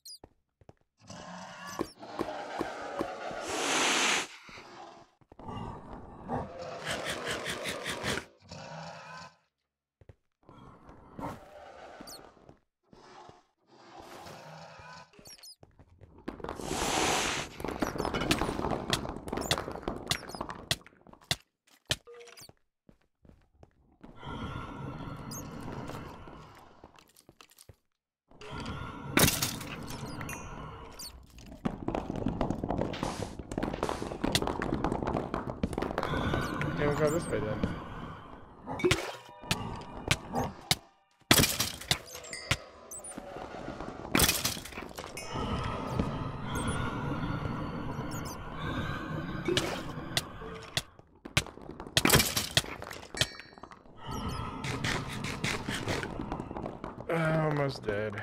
Okay, we'll go this way then. Almost dead.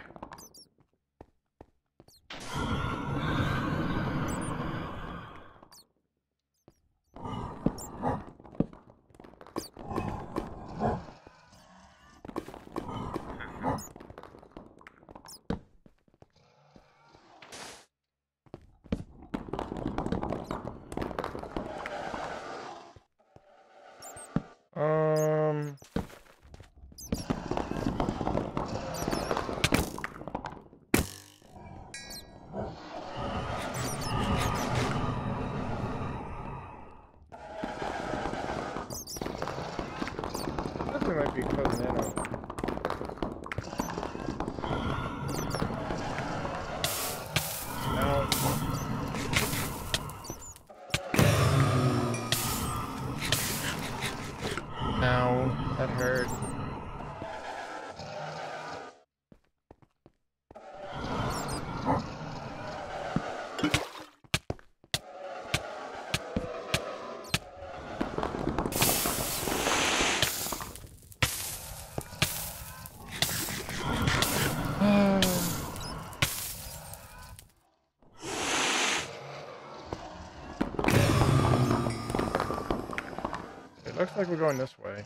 We might be closing in on it. Ow, that hurt. It looks like we're going this way.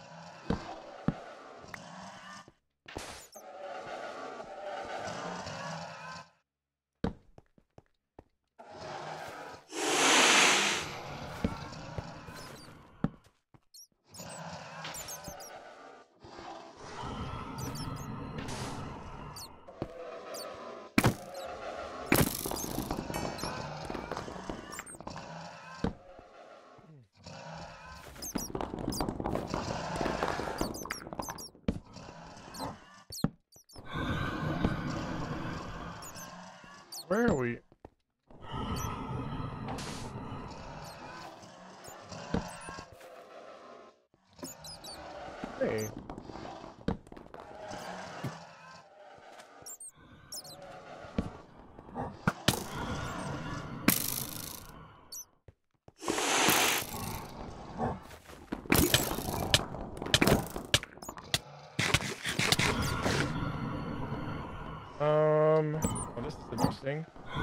Where are we? Hey. Well, this is interesting.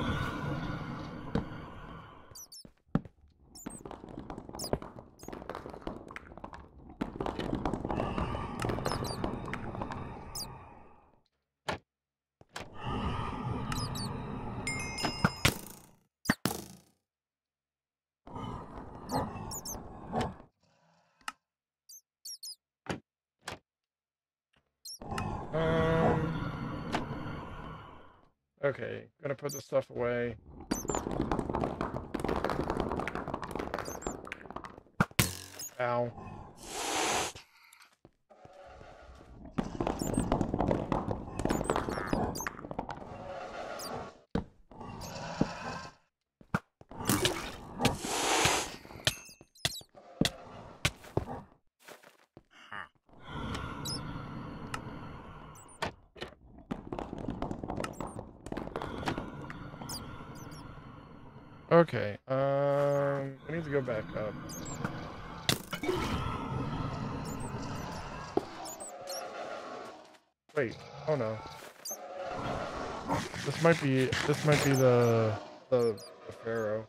Okay, gonna put the stuff away. Ow. Okay, we need to go back up. Wait, oh no. This might be the Pharaoh.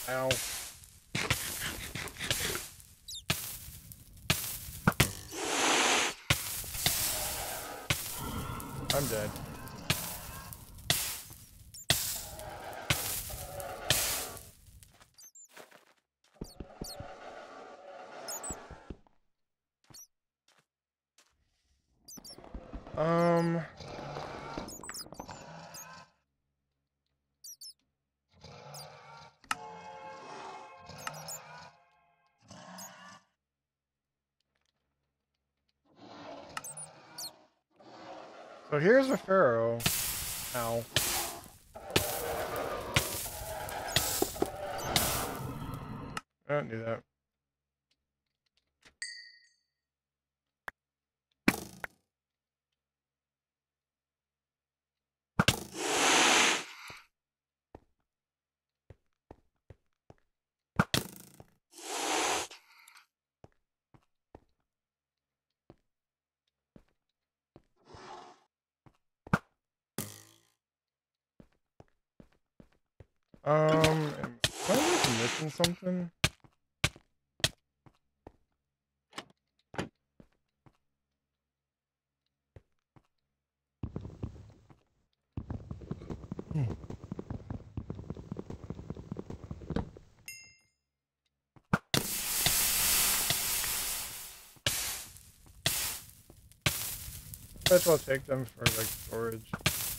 Ow. I'm dead. So here's a pharaoh. Ow. I don't do that. Am I missing something? Bet I'll take them for like storage.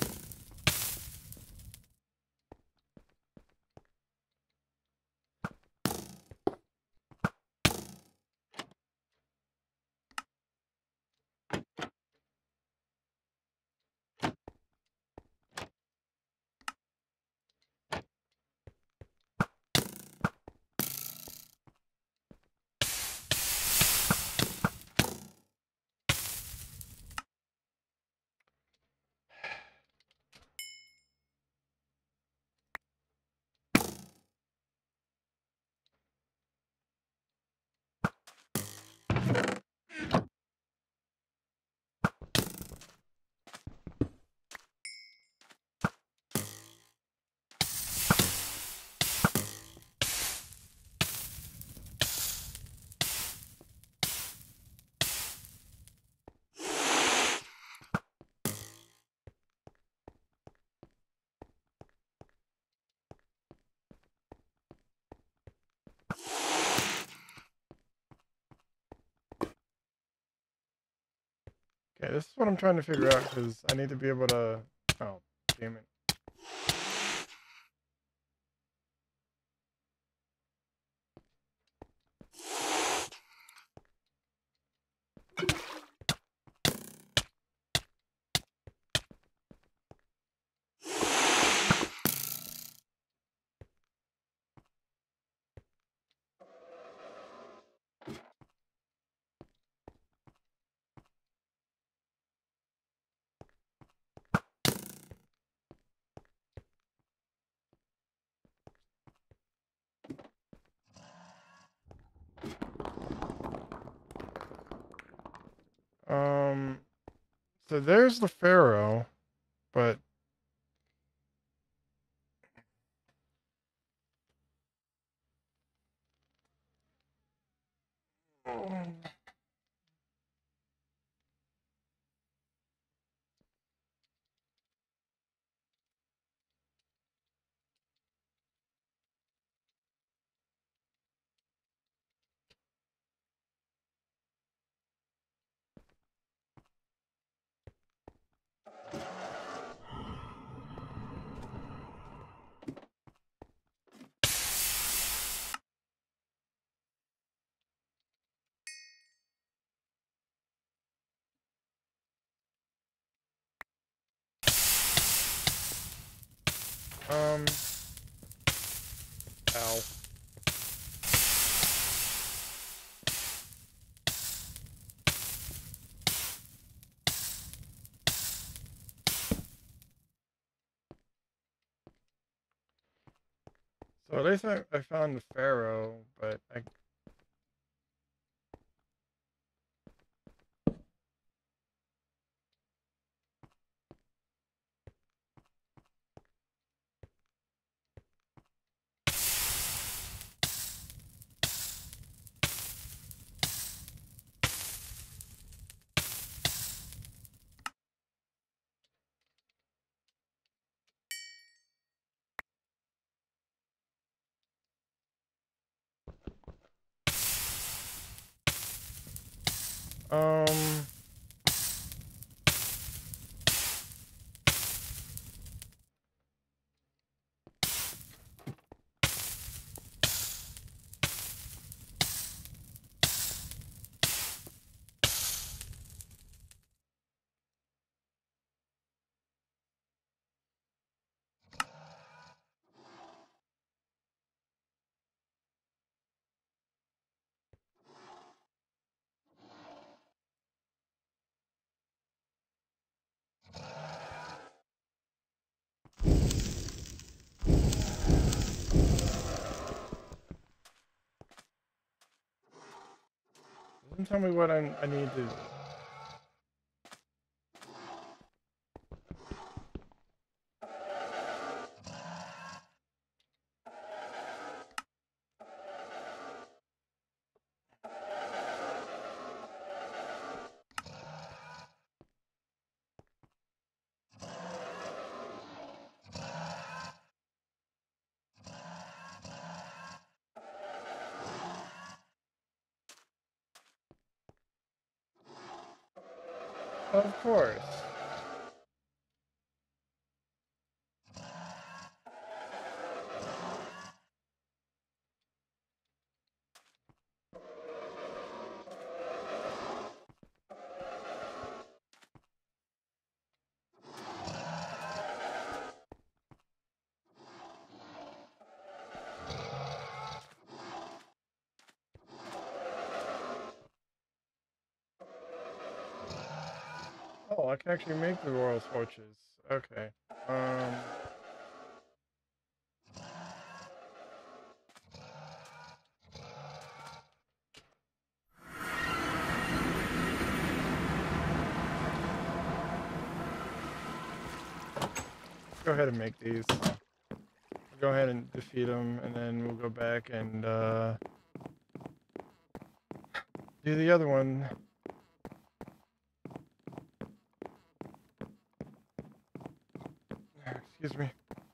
Okay, this is what I'm trying to figure out because I need to be able to. Oh, damn it. So there's the pharaoh, but ow. So at least I found the pharaoh, but I. Um. Doesn't tell me what I need to. Of course. Oh, I can actually make the royal torches. Okay. Go ahead and make these. Go ahead and defeat them, and then we'll go back and do the other one. Excuse me.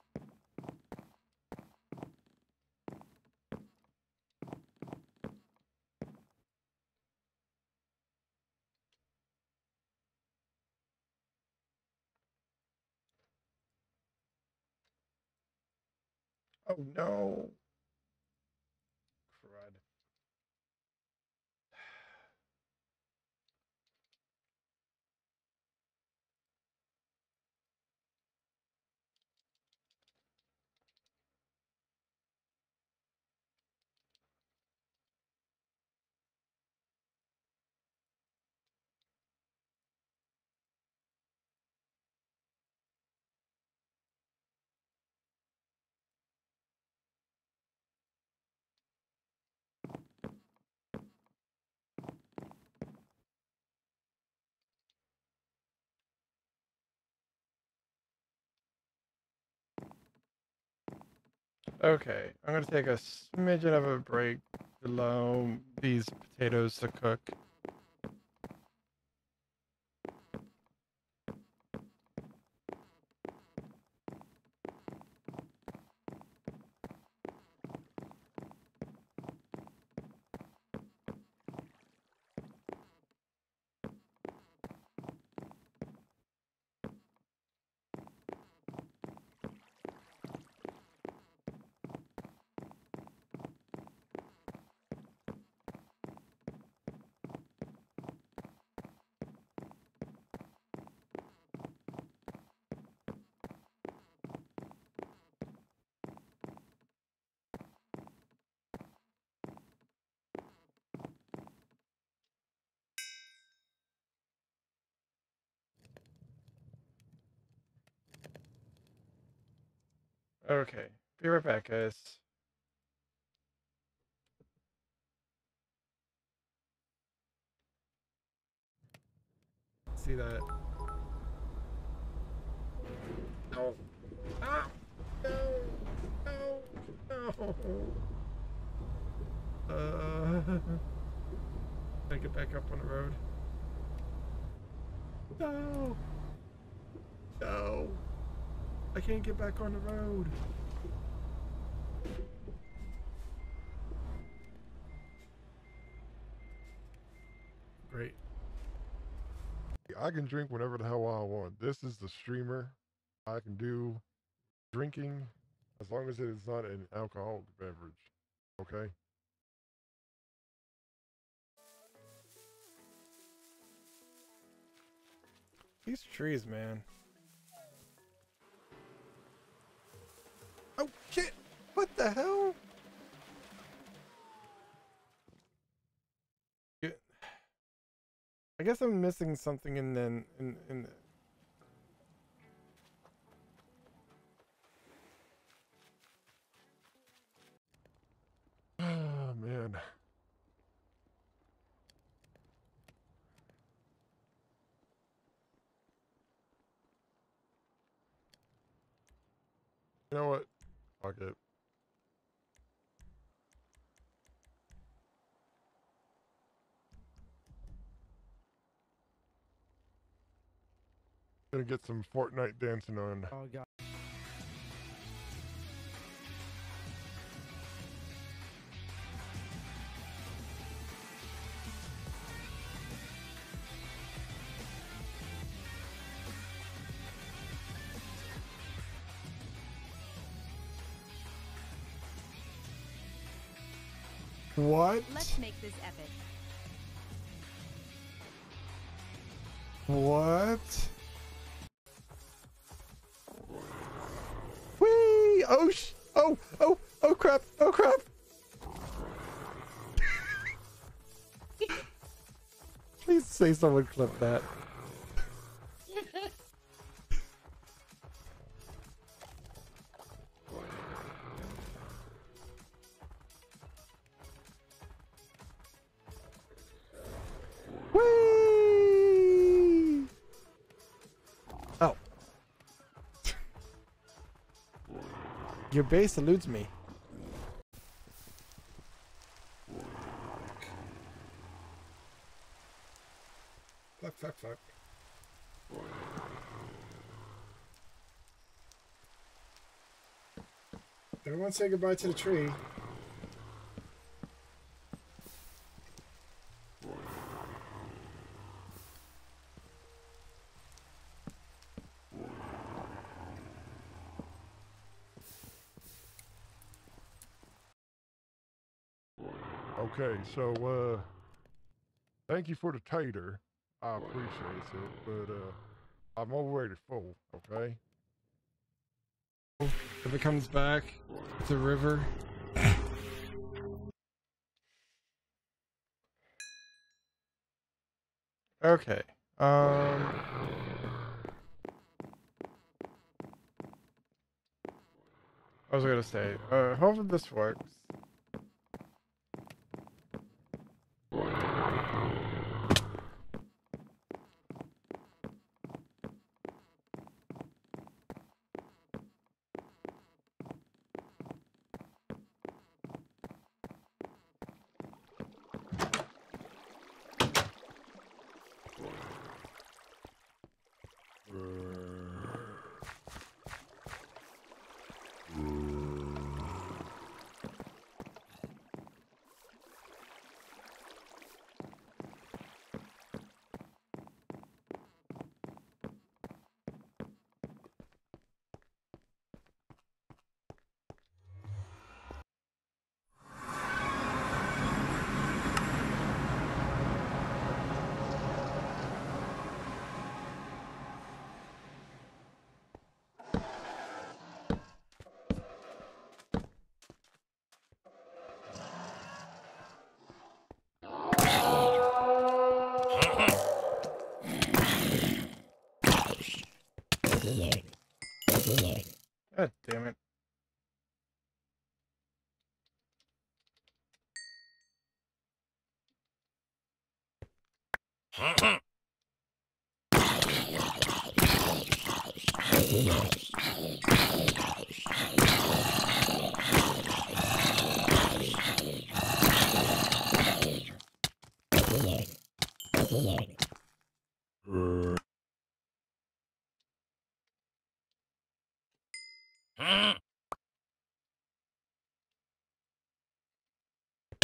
Oh no. Crud. Okay, I'm gonna take a smidgen of a break to allow these potatoes to cook. Okay, be right back, guys. See that? No. Ah! No! No! No! Gotta get back up on the road. No! No! I can't get back on the road. Great. I can drink whatever the hell I want. This is the streamer. I can do drinking as long as it is not an alcoholic beverage. Okay? These trees, man. Oh shit! What the hell? I guess I'm missing something in the. Oh, man. You know what? Fuck it. Gonna get some Fortnite dancing on. Oh god. What? Let's make this epic. What? Whee! Oh oh crap! Oh crap! Please say someone clip that. Whee! Oh. Your base eludes me. Fuck. Everyone say goodbye to the tree. Okay, so, thank you for the tater. I appreciate it, but, I'm already full, okay? If it comes back, it's a river. Okay. I was gonna say, hopefully this works. God damn it.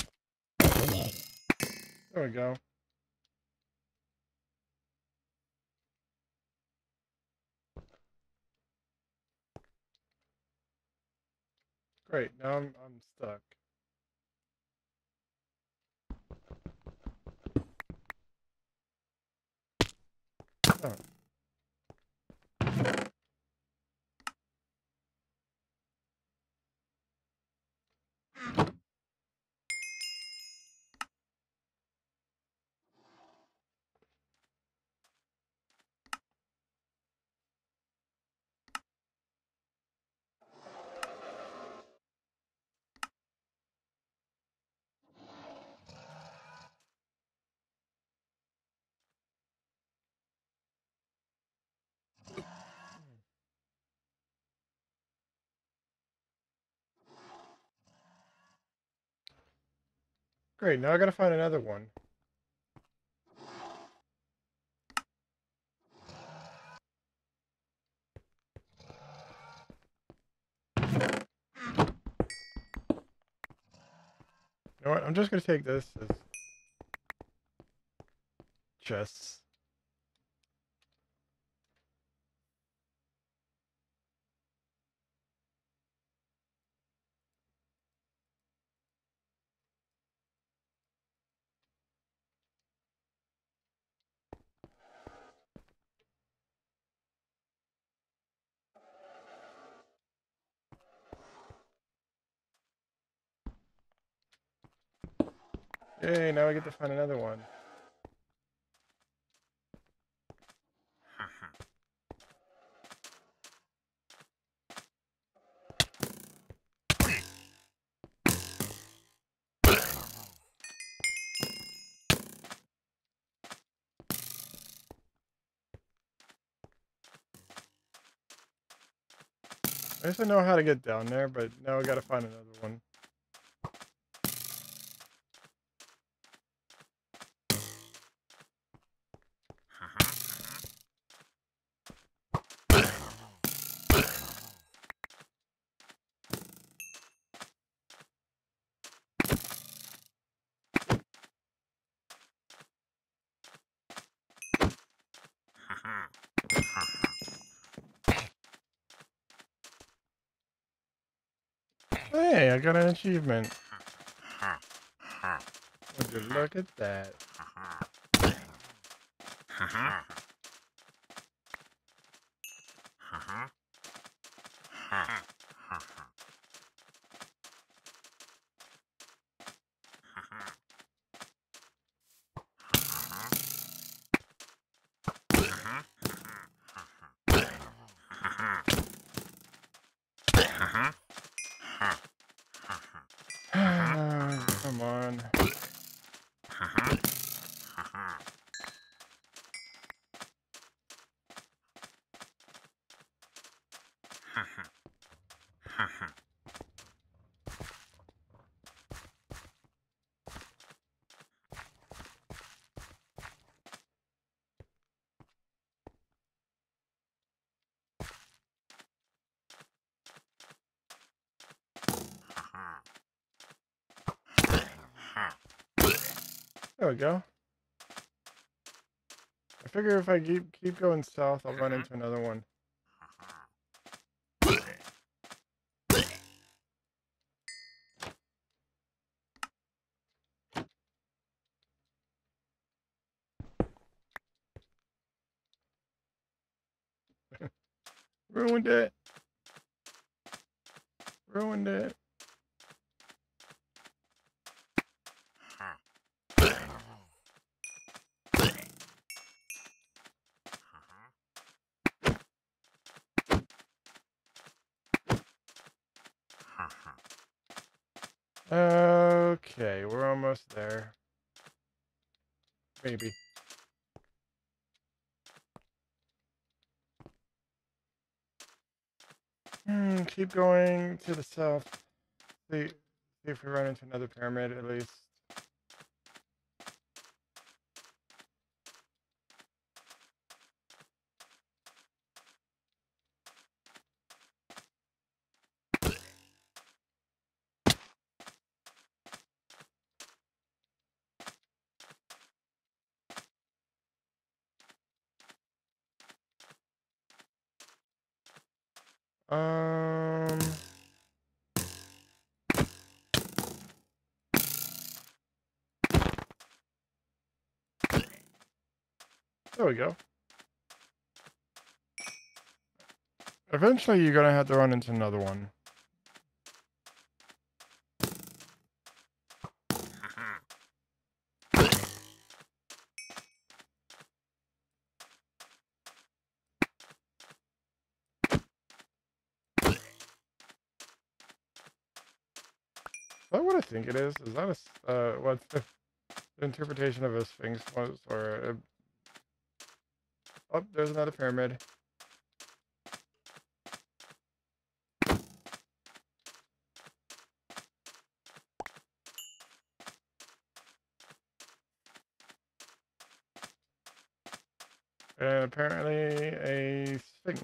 There we go. Great. Now I'm stuck. Oh. Great. Now I gotta find another one. You know what? I'm just gonna take this as chests. Yay! Now I get to find another one. I used to know how to get down there, but now I gotta find another one. Hey, I got an achievement. Would you look at that? Come on. There we go. I figure if I keep going south, I'll run into another one. Ruined it. Ruined it. Okay, we're almost there. Maybe. Keep going to the south. See if we run into another pyramid at least. Um, There we go. Eventually, you're gonna have to run into another one. Is that what I think it is? Is that what's the interpretation of a sphinx was, or a... Oh, there's another pyramid. And apparently a sphinx.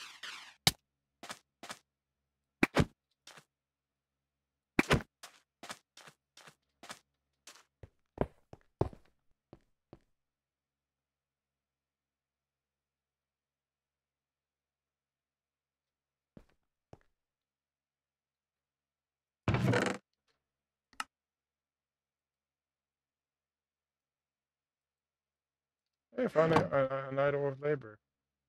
Hey, I found an idol of labor.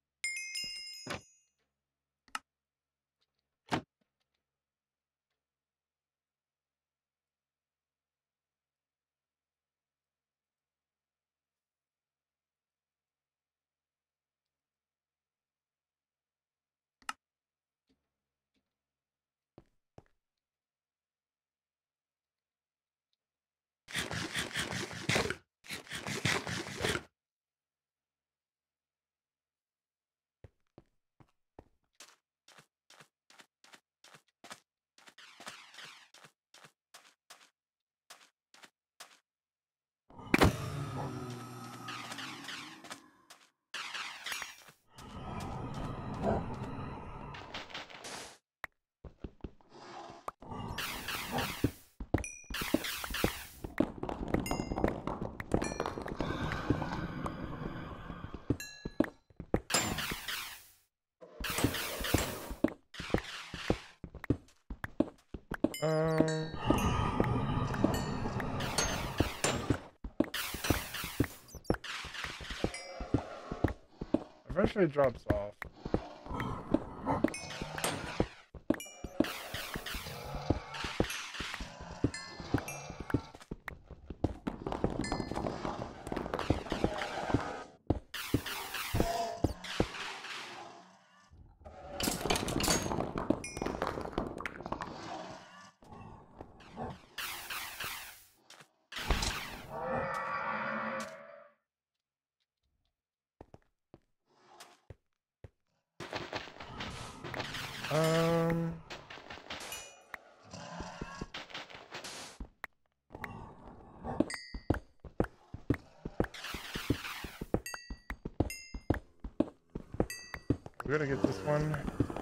Eventually it drops off. We're gonna get this one.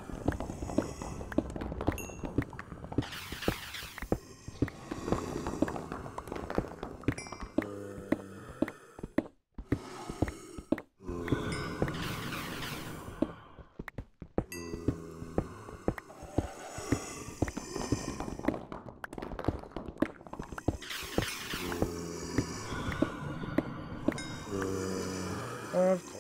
Of course.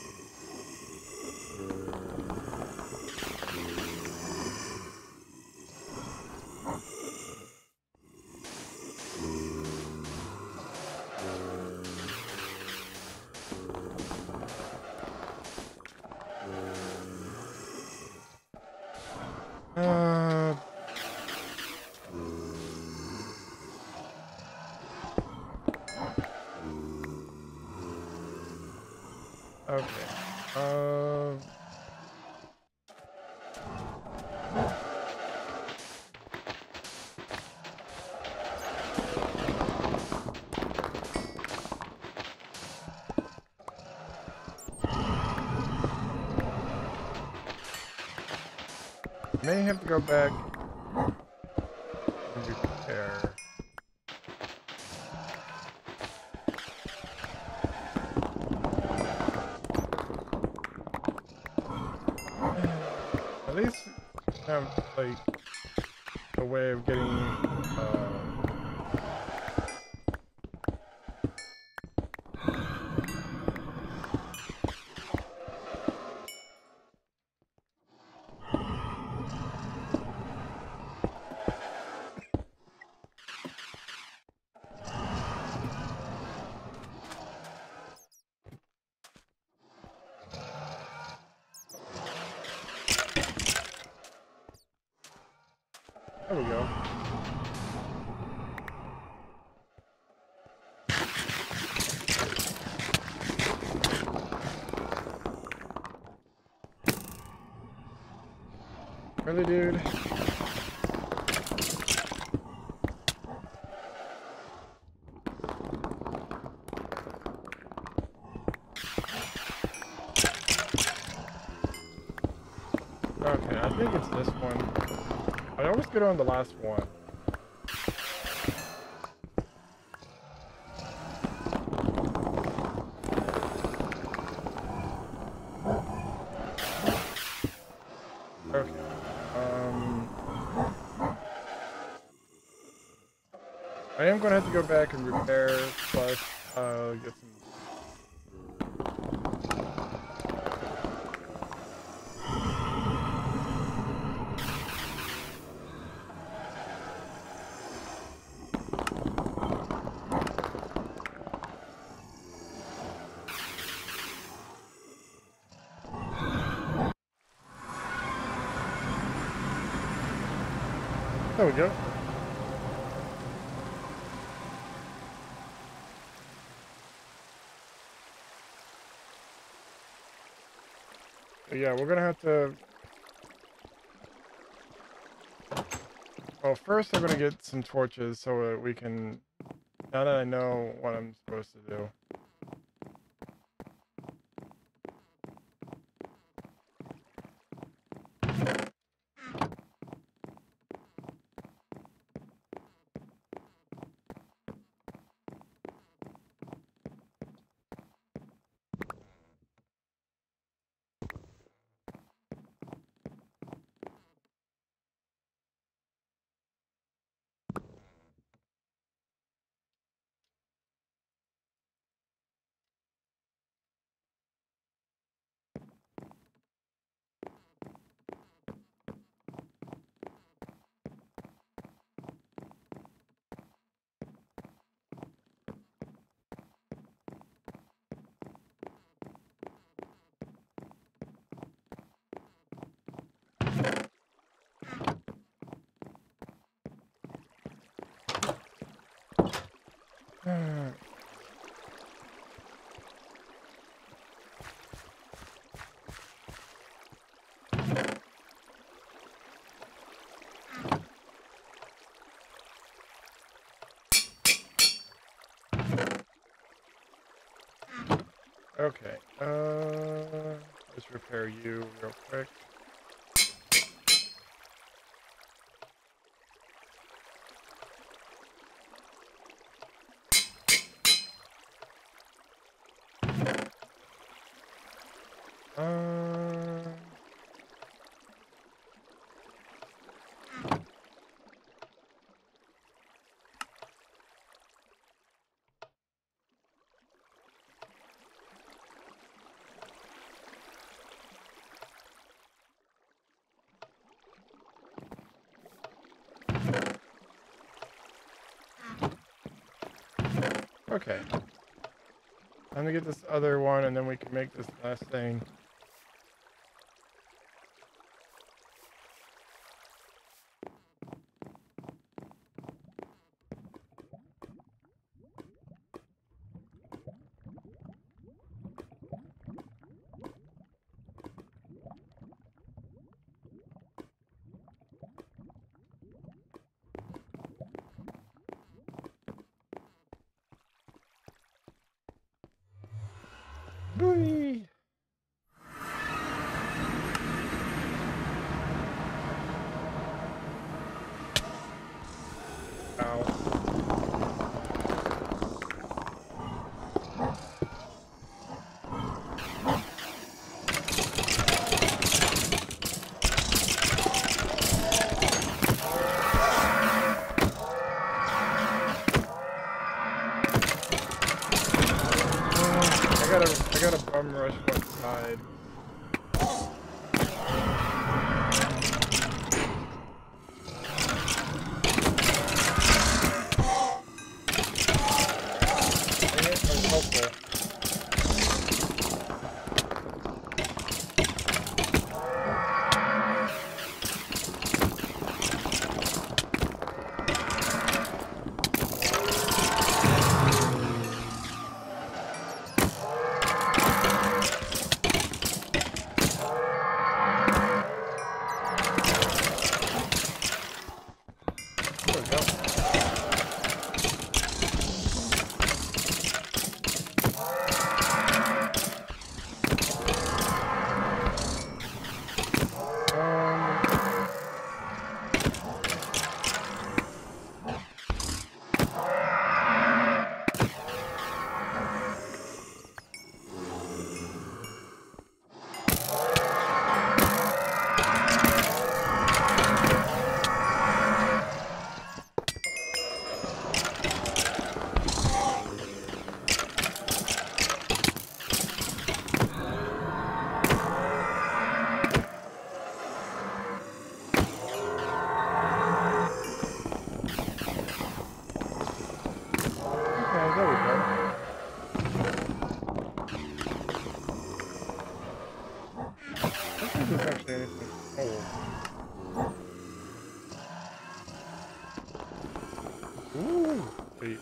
Okay. May have to go back and repair. At least have like a way of getting There we go. Really, dude? Okay, I think it's this one. I always get on the last one. Okay. I am gonna have to go back and repair plus get some. There we go. So yeah, we're gonna have to. Well, first I'm gonna get some torches so that we can. Now that I know what I'm supposed to do. Okay. Let's repair you real quick. Okay. Time to get this other one, and then we can make this last thing. Booey! Ow. I got a bum rush one side. Dang it, that was helpful. Sweet.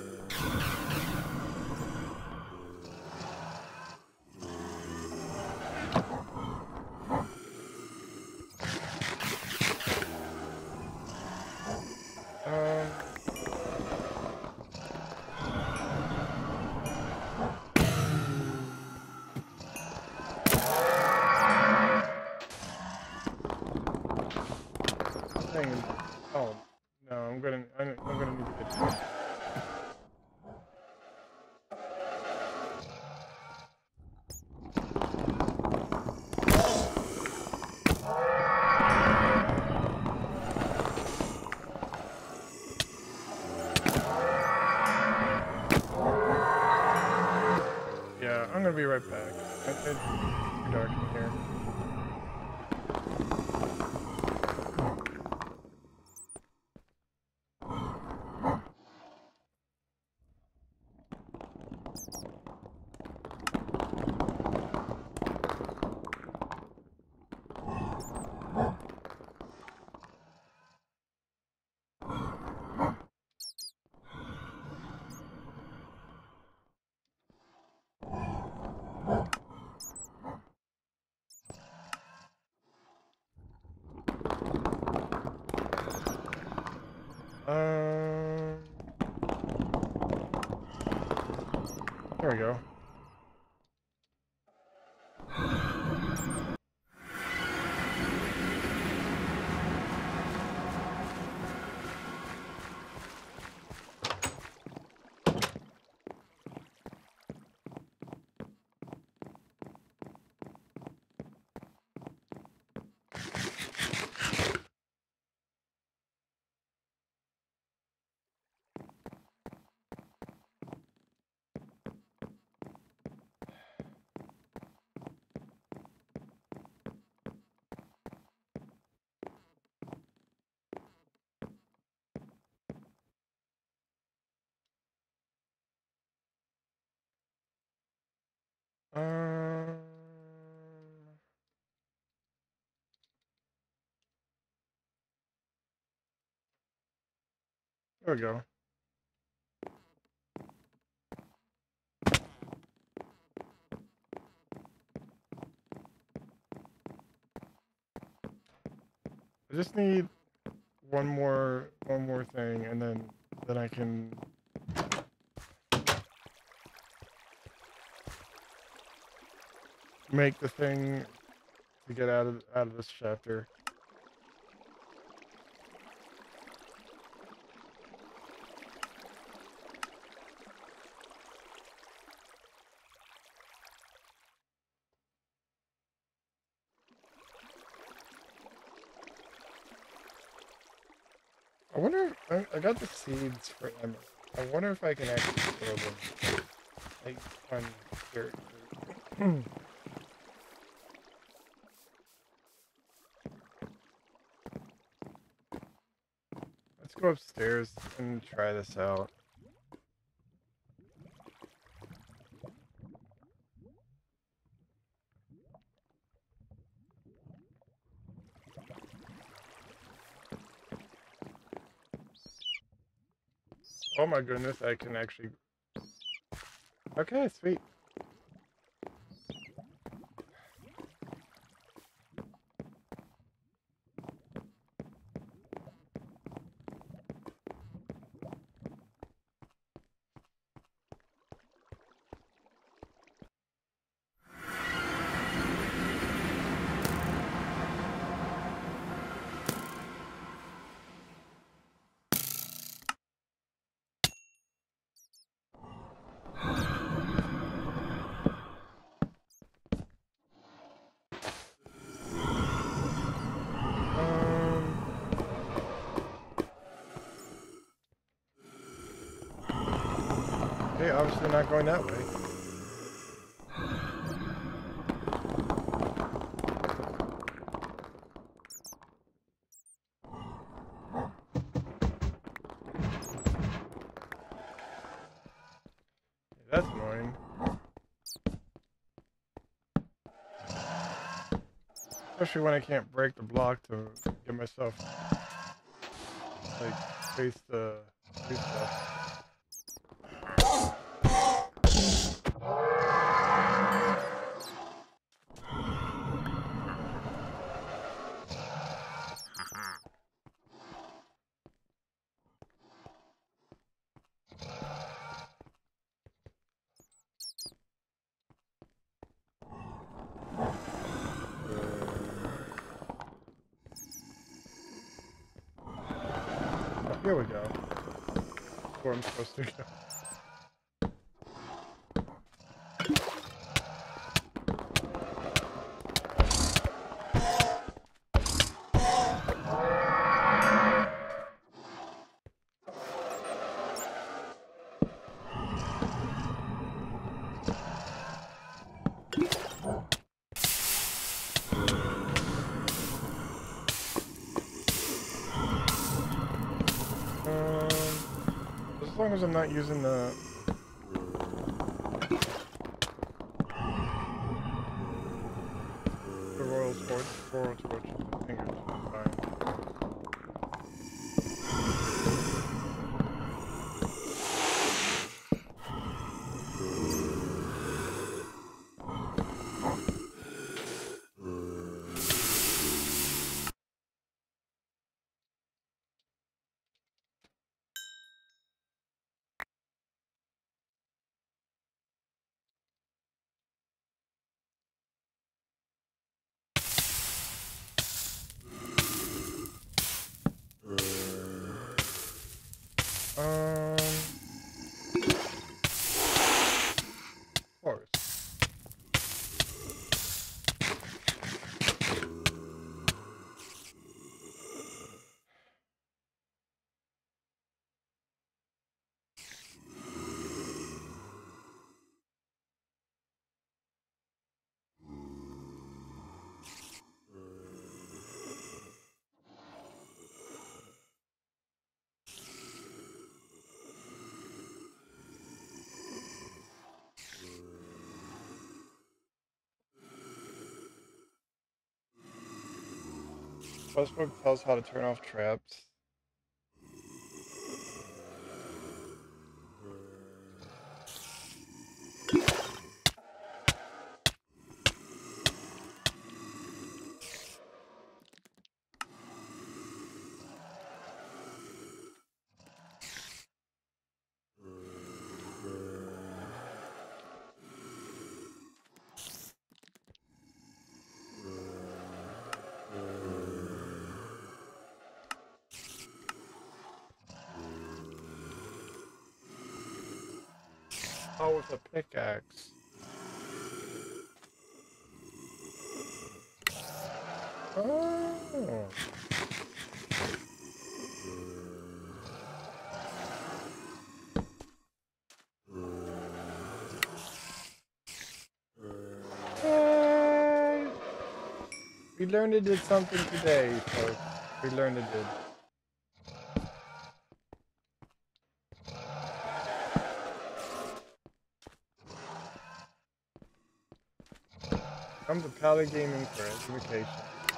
Dang it. Oh no, I'm gonna need to get to Yeah, I'm gonna be right back. It's too dark in here. There we go. Um, there we go. I just need one more thing, and then I can make the thing to get out of this chapter. I wonder if I got the seeds for Emma. I wonder if I can actually throw them like on dirt. Let's go upstairs and try this out. Oh my goodness, I can actually... Okay, sweet. Okay, obviously not going that way. That's annoying. Especially when I can't break the block to get myself, like, face the stuff. Here we go. Where I'm supposed to go. As long as I'm not using the royal torch, I think it's fine. Of course. Questbook tells how to turn off traps. Oh, with a pickaxe. Oh. Yay! We learned it did something today, folks. We learned it did. Come to Pally Gaming for education.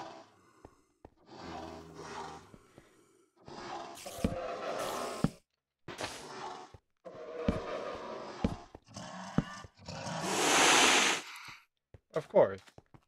Of course.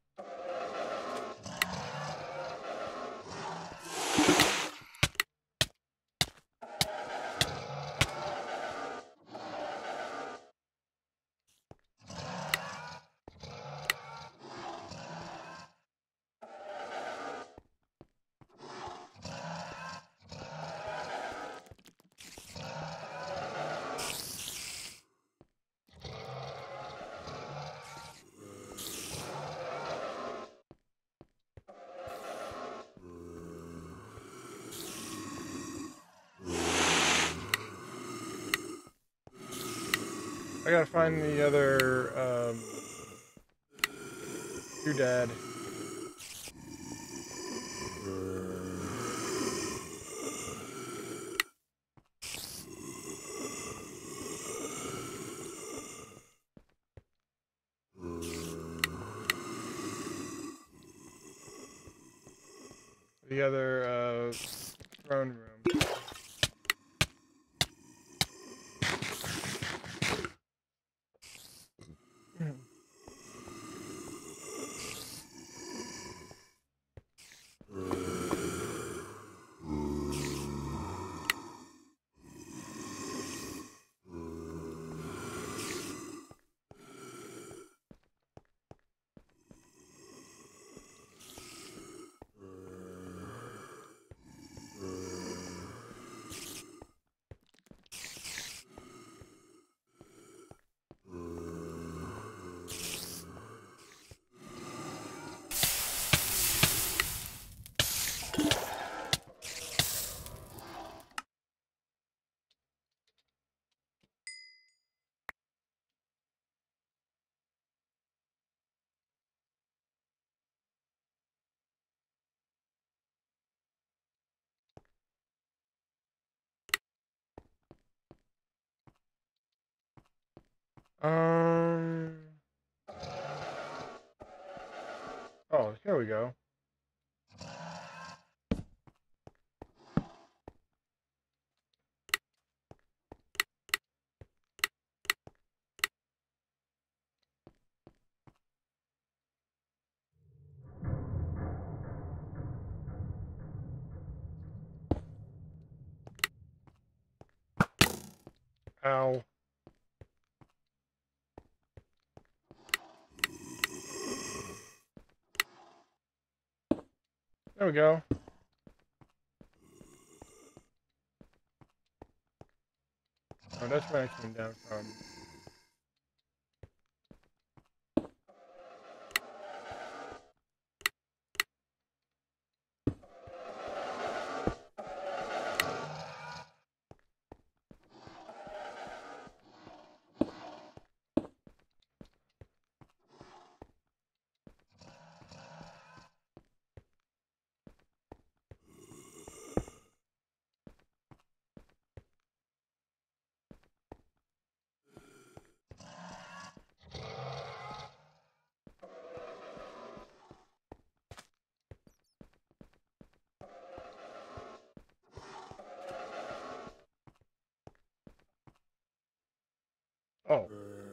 I gotta find the other, doodad. The other, throne room. Um. Oh, here we go. Ow. There we go. Oh, that's where I came down from. Oh.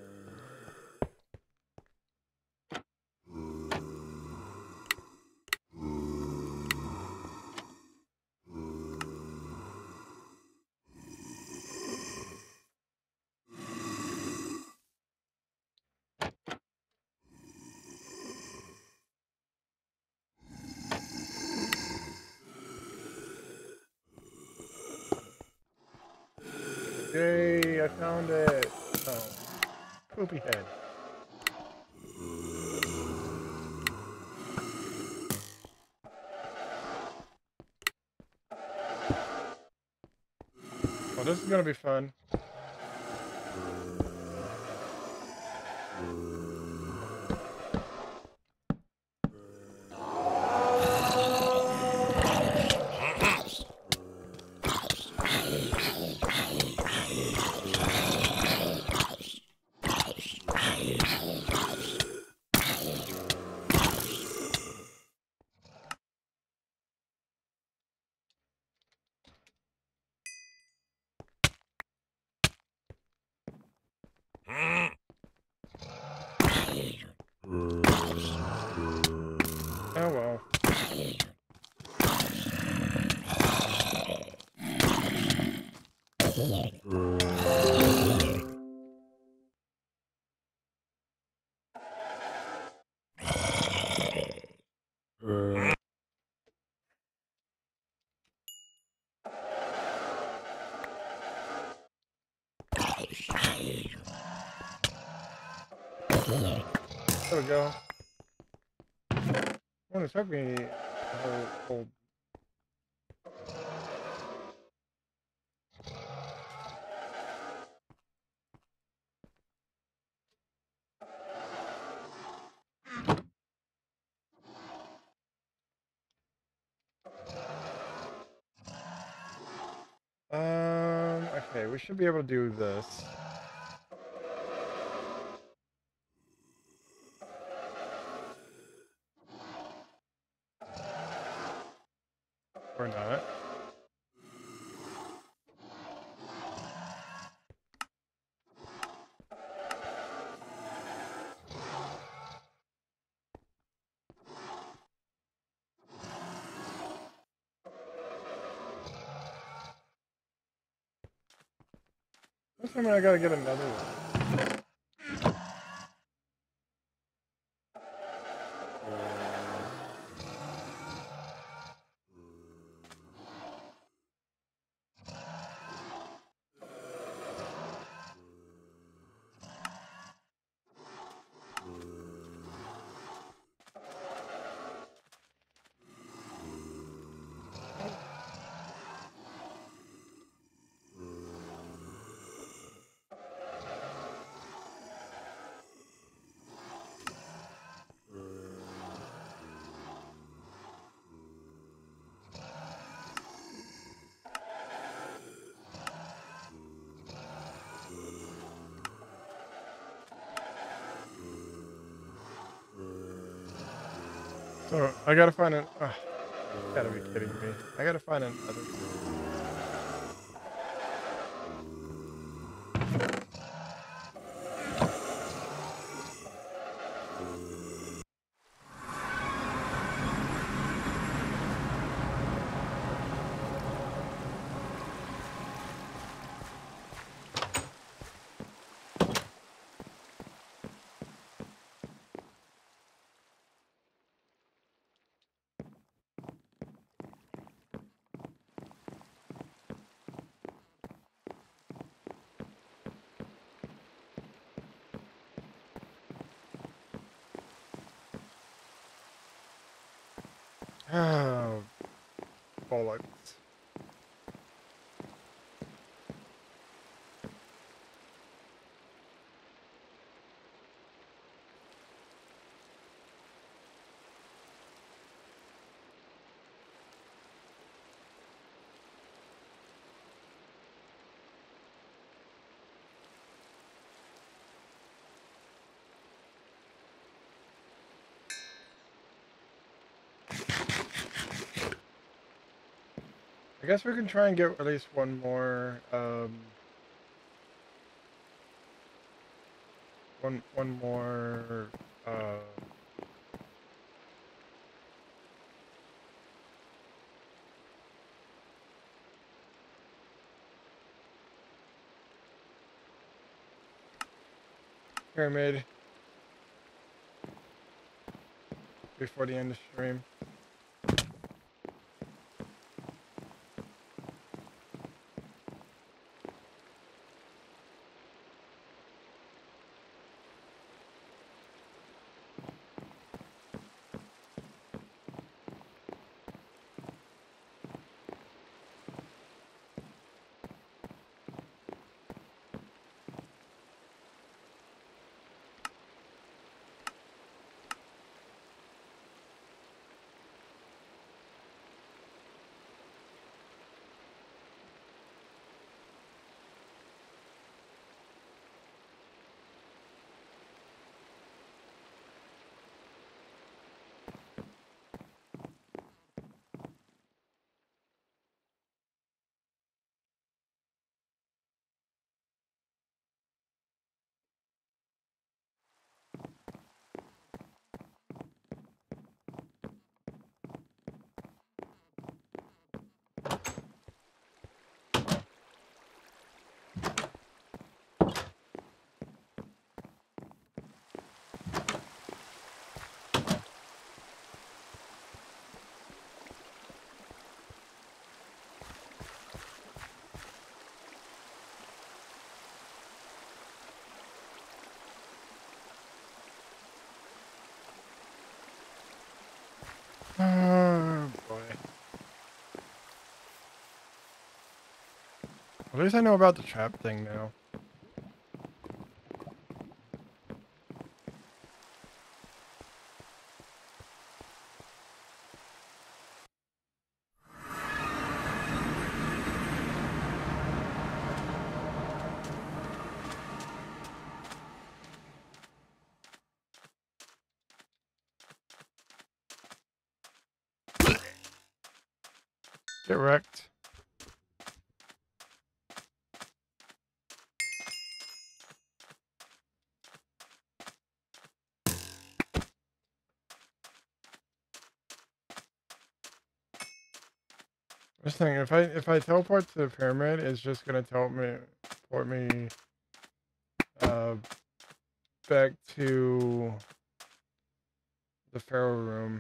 Yay, I found it. Oh. Poopy head. Well, this is gonna be fun. Oh well. There we go. Well, it took me a whole okay, we should be able to do this. Or not. This time I gotta get another one. So I gotta find an. Gotta be kidding me! I gotta find another. Oh, bollocks. I guess we can try and get at least one more, one more, pyramid before the end of stream. Oh boy. At least I know about the trap thing now. Get wrecked. This thing, if I teleport to the pyramid, it's just gonna teleport me uh back to the Pharaoh room.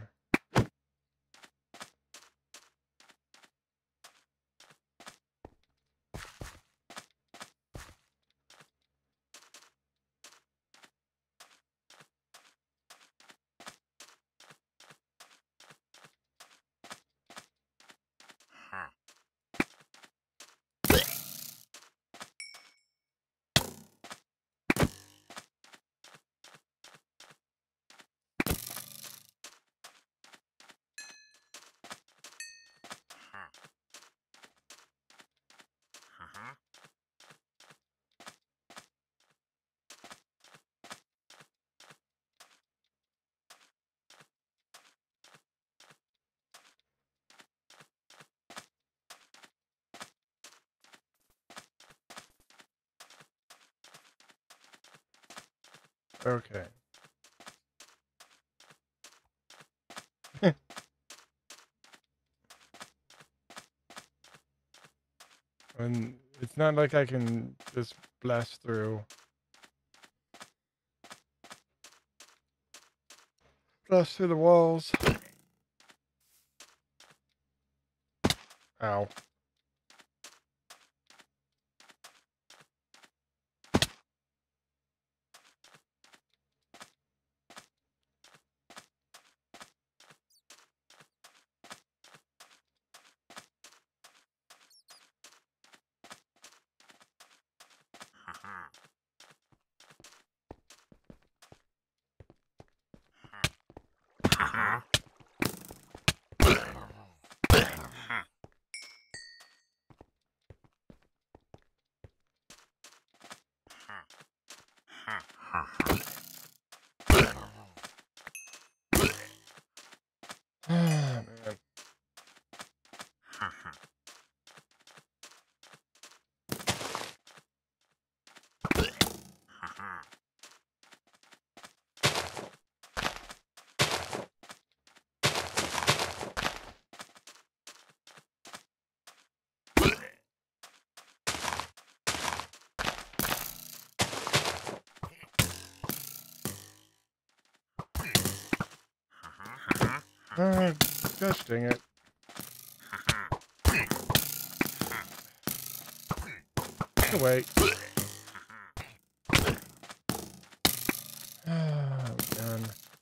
Okay. And it's not like I can just blast through. Blast through the walls. Ow. Man. Gosh dang it. Get away. Oh, man.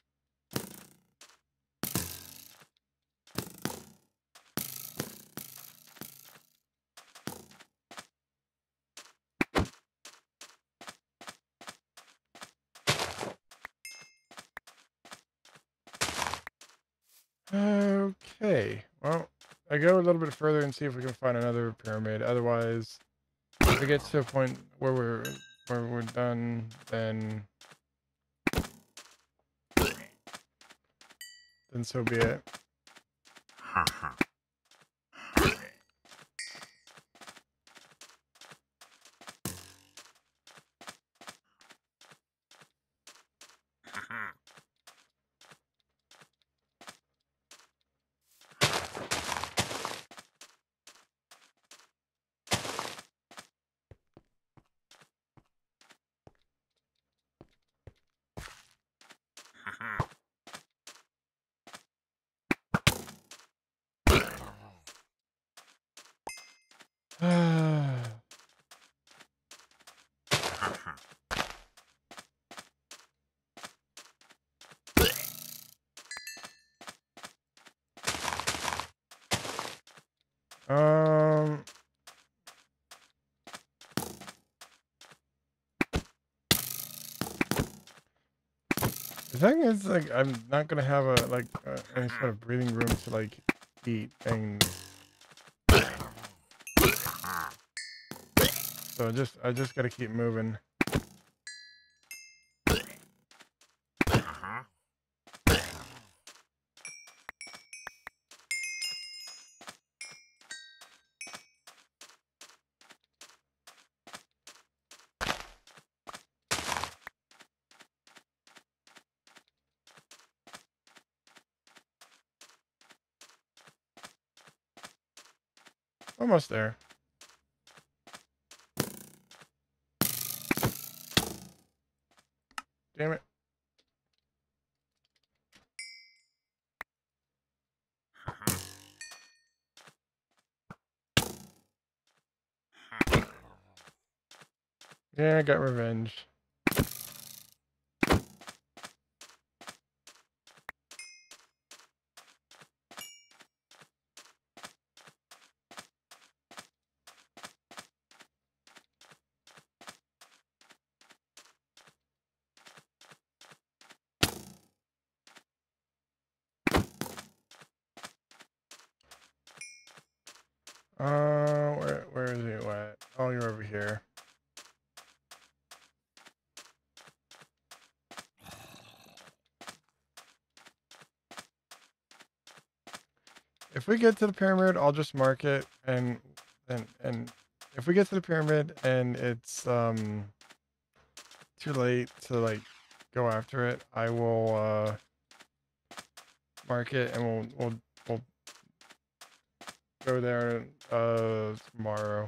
Okay. Well, I go a little bit further and see if we can find another pyramid. Otherwise, if it gets to a point where we're done, then so be it. Um, the thing is, like, I'm not gonna have any sort of breathing room to like eat, and so I just gotta keep moving. Almost there. Damn it. Yeah, I got revenge. Where is it at? Oh, you're over here. If we get to the pyramid, I'll just mark it, and if we get to the pyramid and it's too late to like go after it, I will mark it, and we'll go there tomorrow.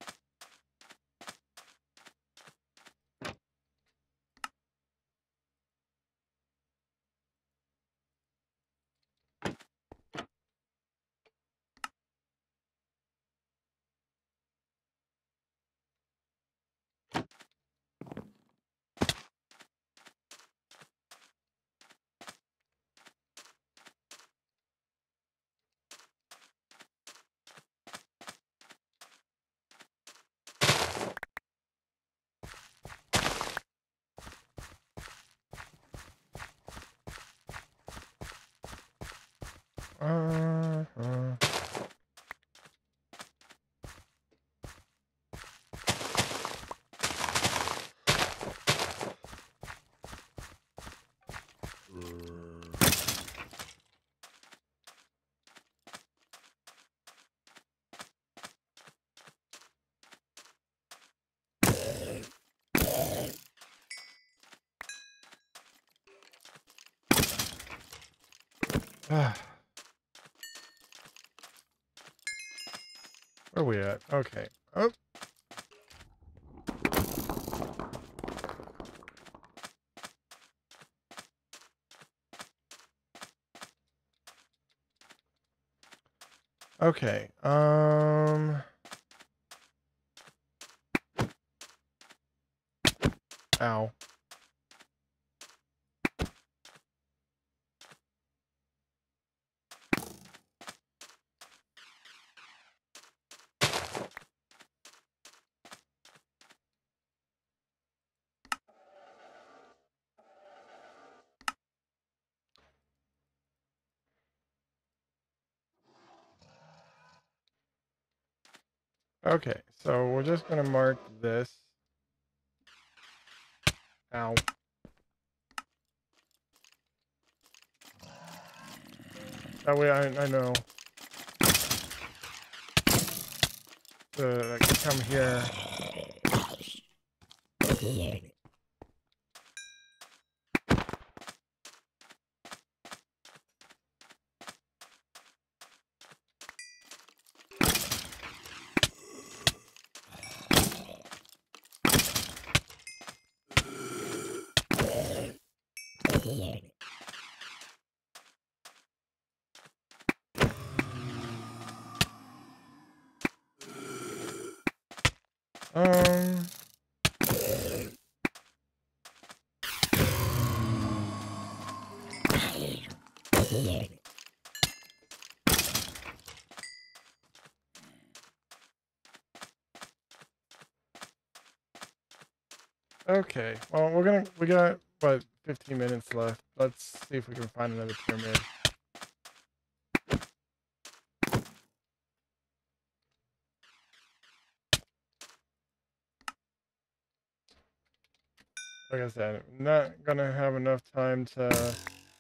Where are we at? Okay. Oh. Okay. Ow. Okay, so we're just gonna mark this. Ow. That way I know to come here. Um. Okay, well, we got, what, 15 minutes left. Let's see if we can find another pyramid. Like I said, I'm not gonna have enough time to...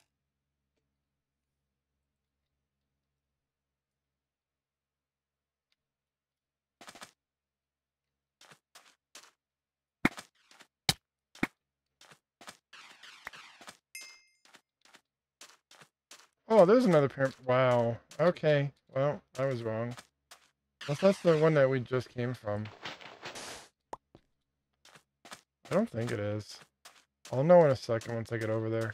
Oh, there's another pyramid. Wow. Okay, well, I was wrong. Unless that's the one that we just came from. I don't think it is. I'll know in a second once I get over there.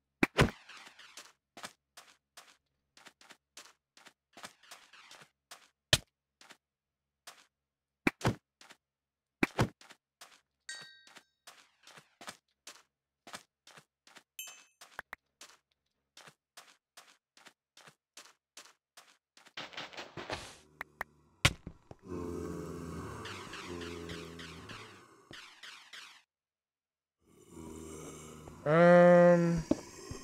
Um...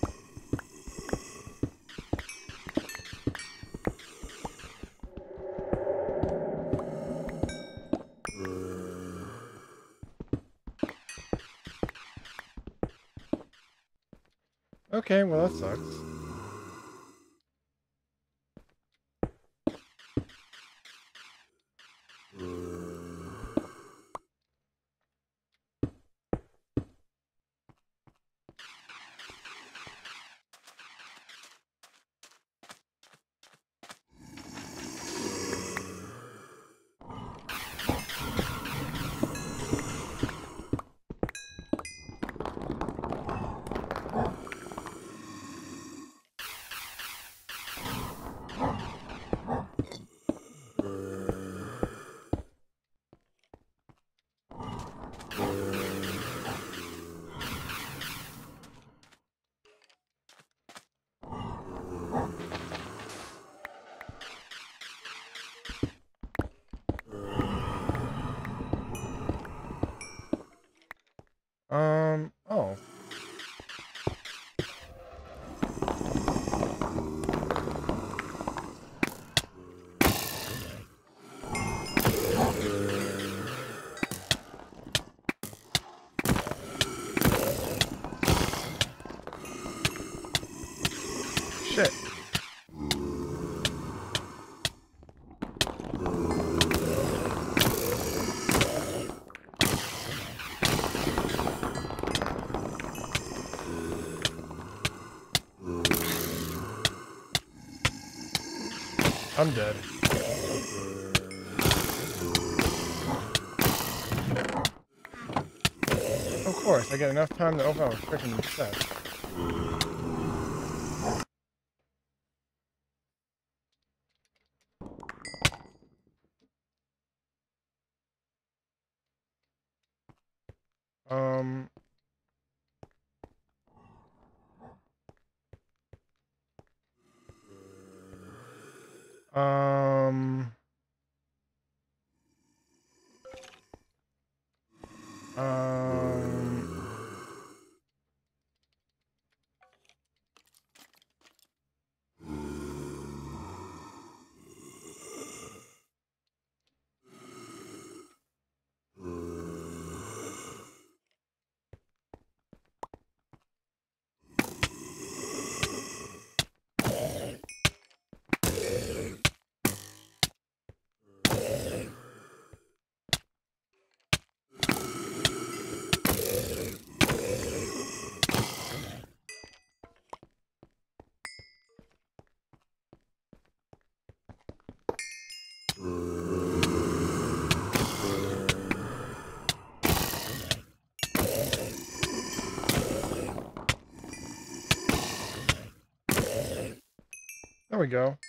Okay, well, that sucks. Oh. Shit. I'm dead. Of course, I get enough time to open up a freaking chest. Um. Um. Um. There we go.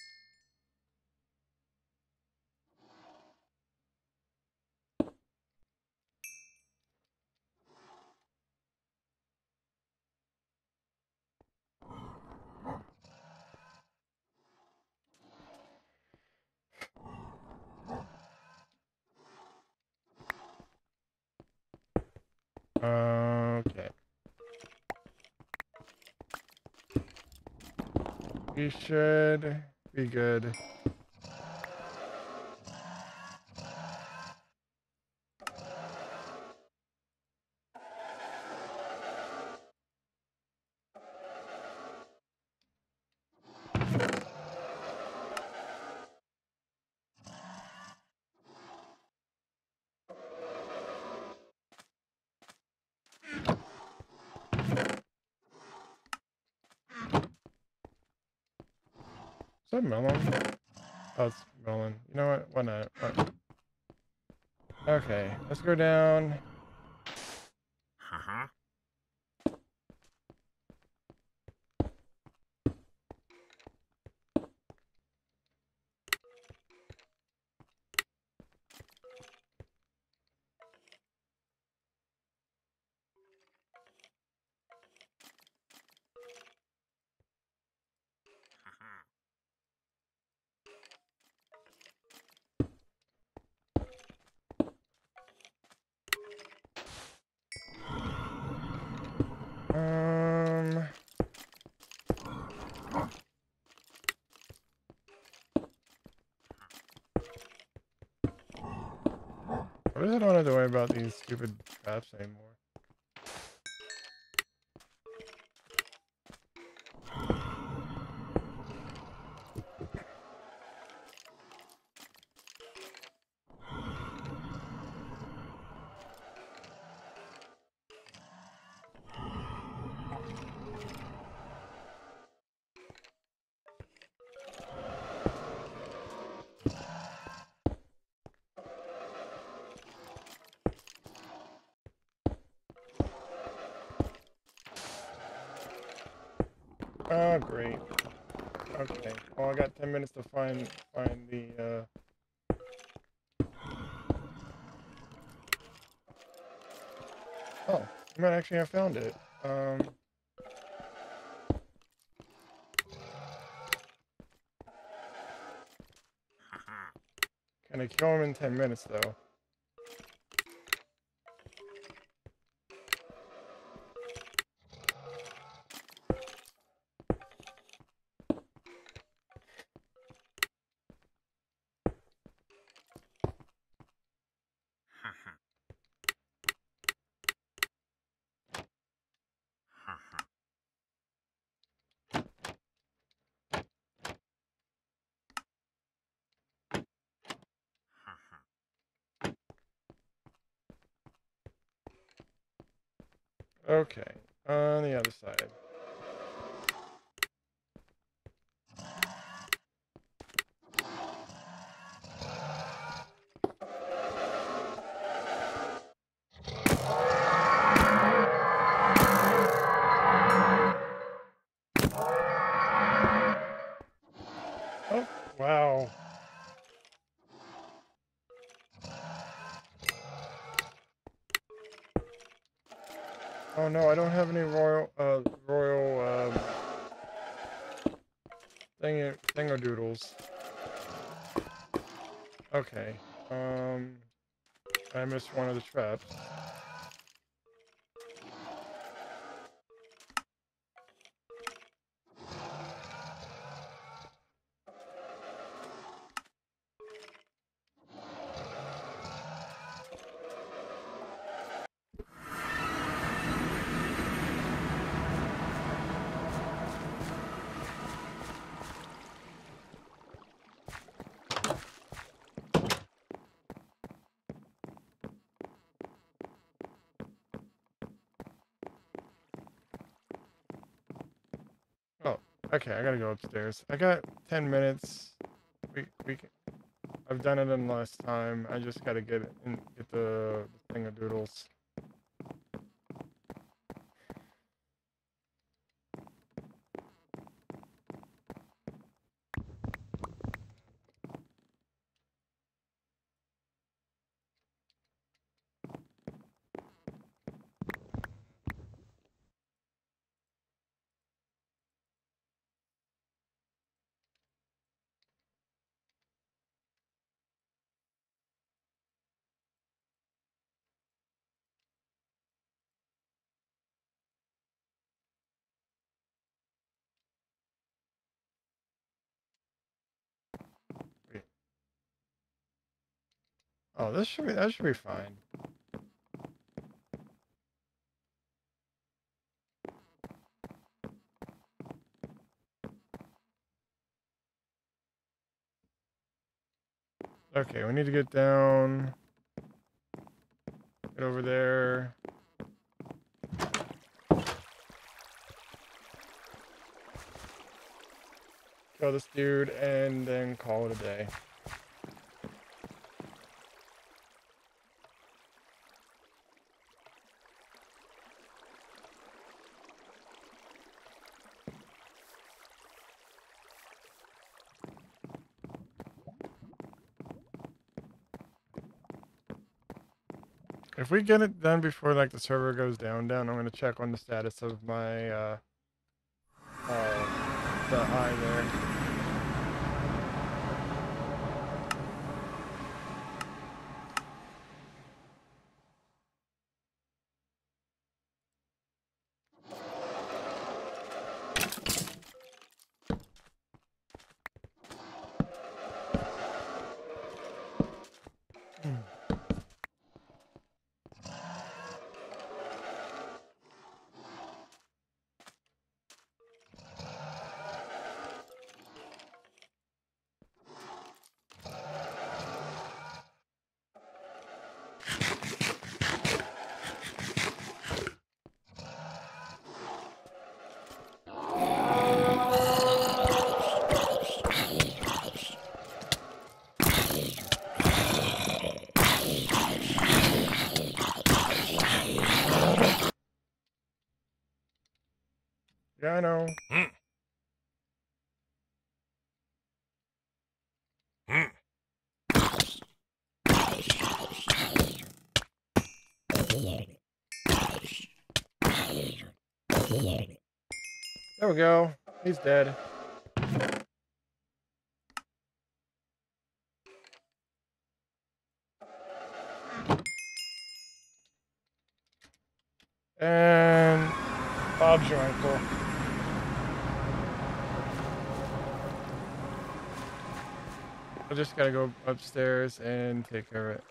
Okay. We should be good. Is that melon? Oh, it's melon. You know what? Why not? Okay, let's go down. Haha. Um. I really don't have to worry about these stupid traps anymore. Oh, great. Okay. Well, I got 10 minutes to find the. Oh, I might actually have found it. Can I kill him in 10 minutes though? Okay, on the other side. Oh, wow. Oh no, I don't have any royal thingadoodles. Okay. I missed one of the traps. Oh, okay, I gotta go upstairs. I got 10 minutes. We can, I've done it in less time. I just gotta get the thingadoodles. Wait. Oh, that should be fine. Okay, we need to get down. Get over there. Kill this dude and then call it a day. If we get it done before like the server goes down, I'm gonna check on the status of my the eye there. Yeah, I know. There we go. He's dead. And Bob's your uncle. I just gotta go upstairs and take care of it.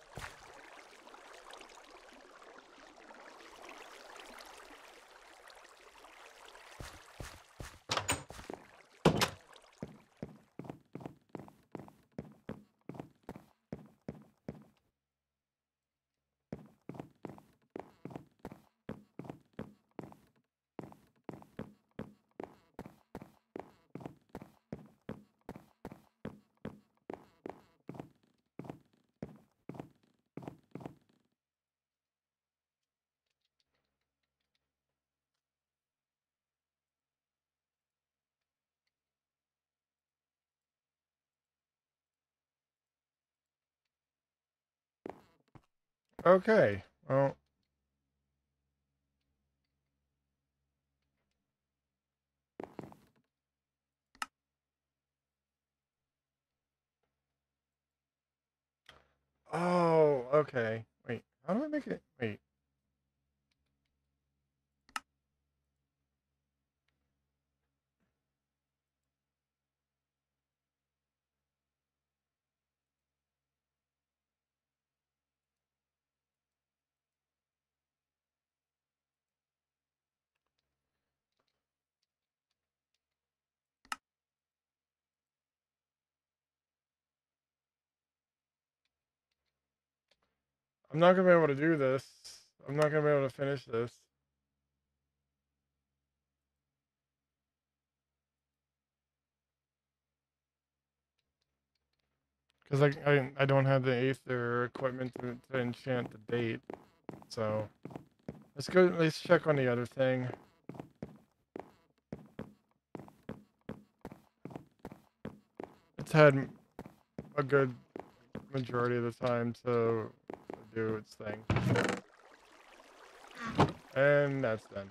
Okay. Well. Oh, okay. Wait, how do I make it? Wait. I'm not gonna be able to do this. I'm not gonna be able to finish this. Because I don't have the Aether equipment to enchant the date. So let's check on the other thing. It's had a good majority of the time to do its thing. And that's done.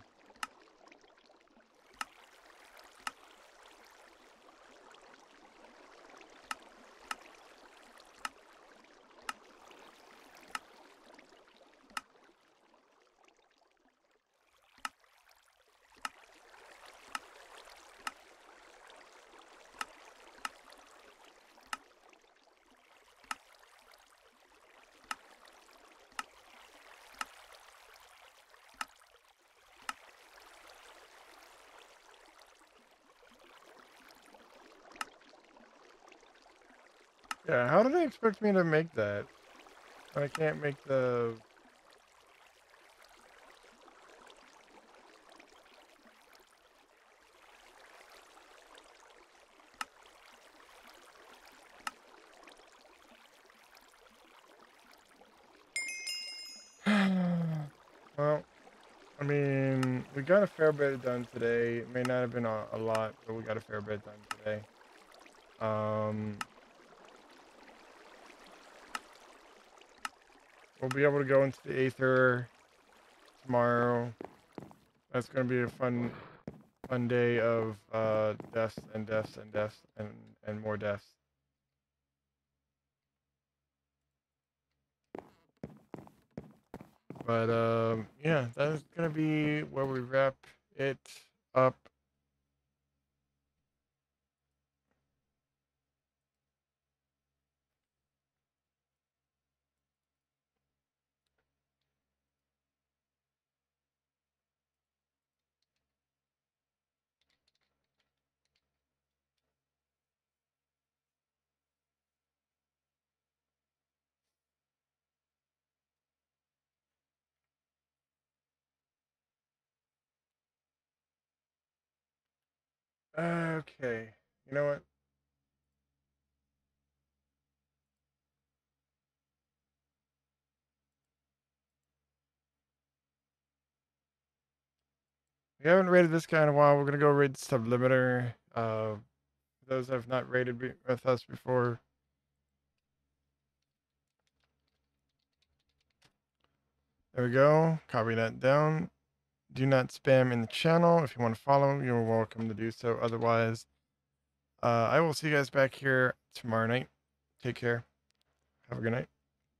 Yeah, how do they expect me to make that? I can't make the... Well, I mean, we got a fair bit done today. It may not have been a lot, but we got a fair bit done today. We'll be able to go into the Aether tomorrow. That's going to be a fun day of deaths and deaths and deaths and more deaths. But yeah, that's going to be where we wrap it up. Okay, you know what? We haven't rated this guy in a while. We're going to go raid Sublimiter. Those have not raided with us before. There we go. Copy that down. Do not spam in the channel. If you want to follow, you're welcome to do so. Otherwise, I will see you guys back here tomorrow night. Take care. Have a good night.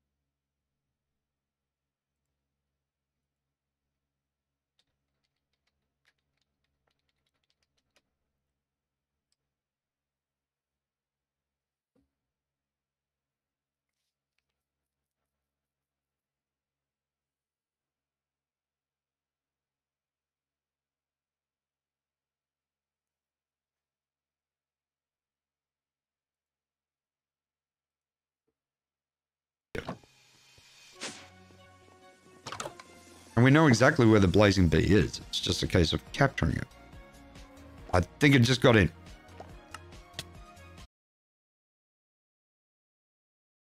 And we know exactly where the blazing bee is. It's just a case of capturing it. I think it just got in.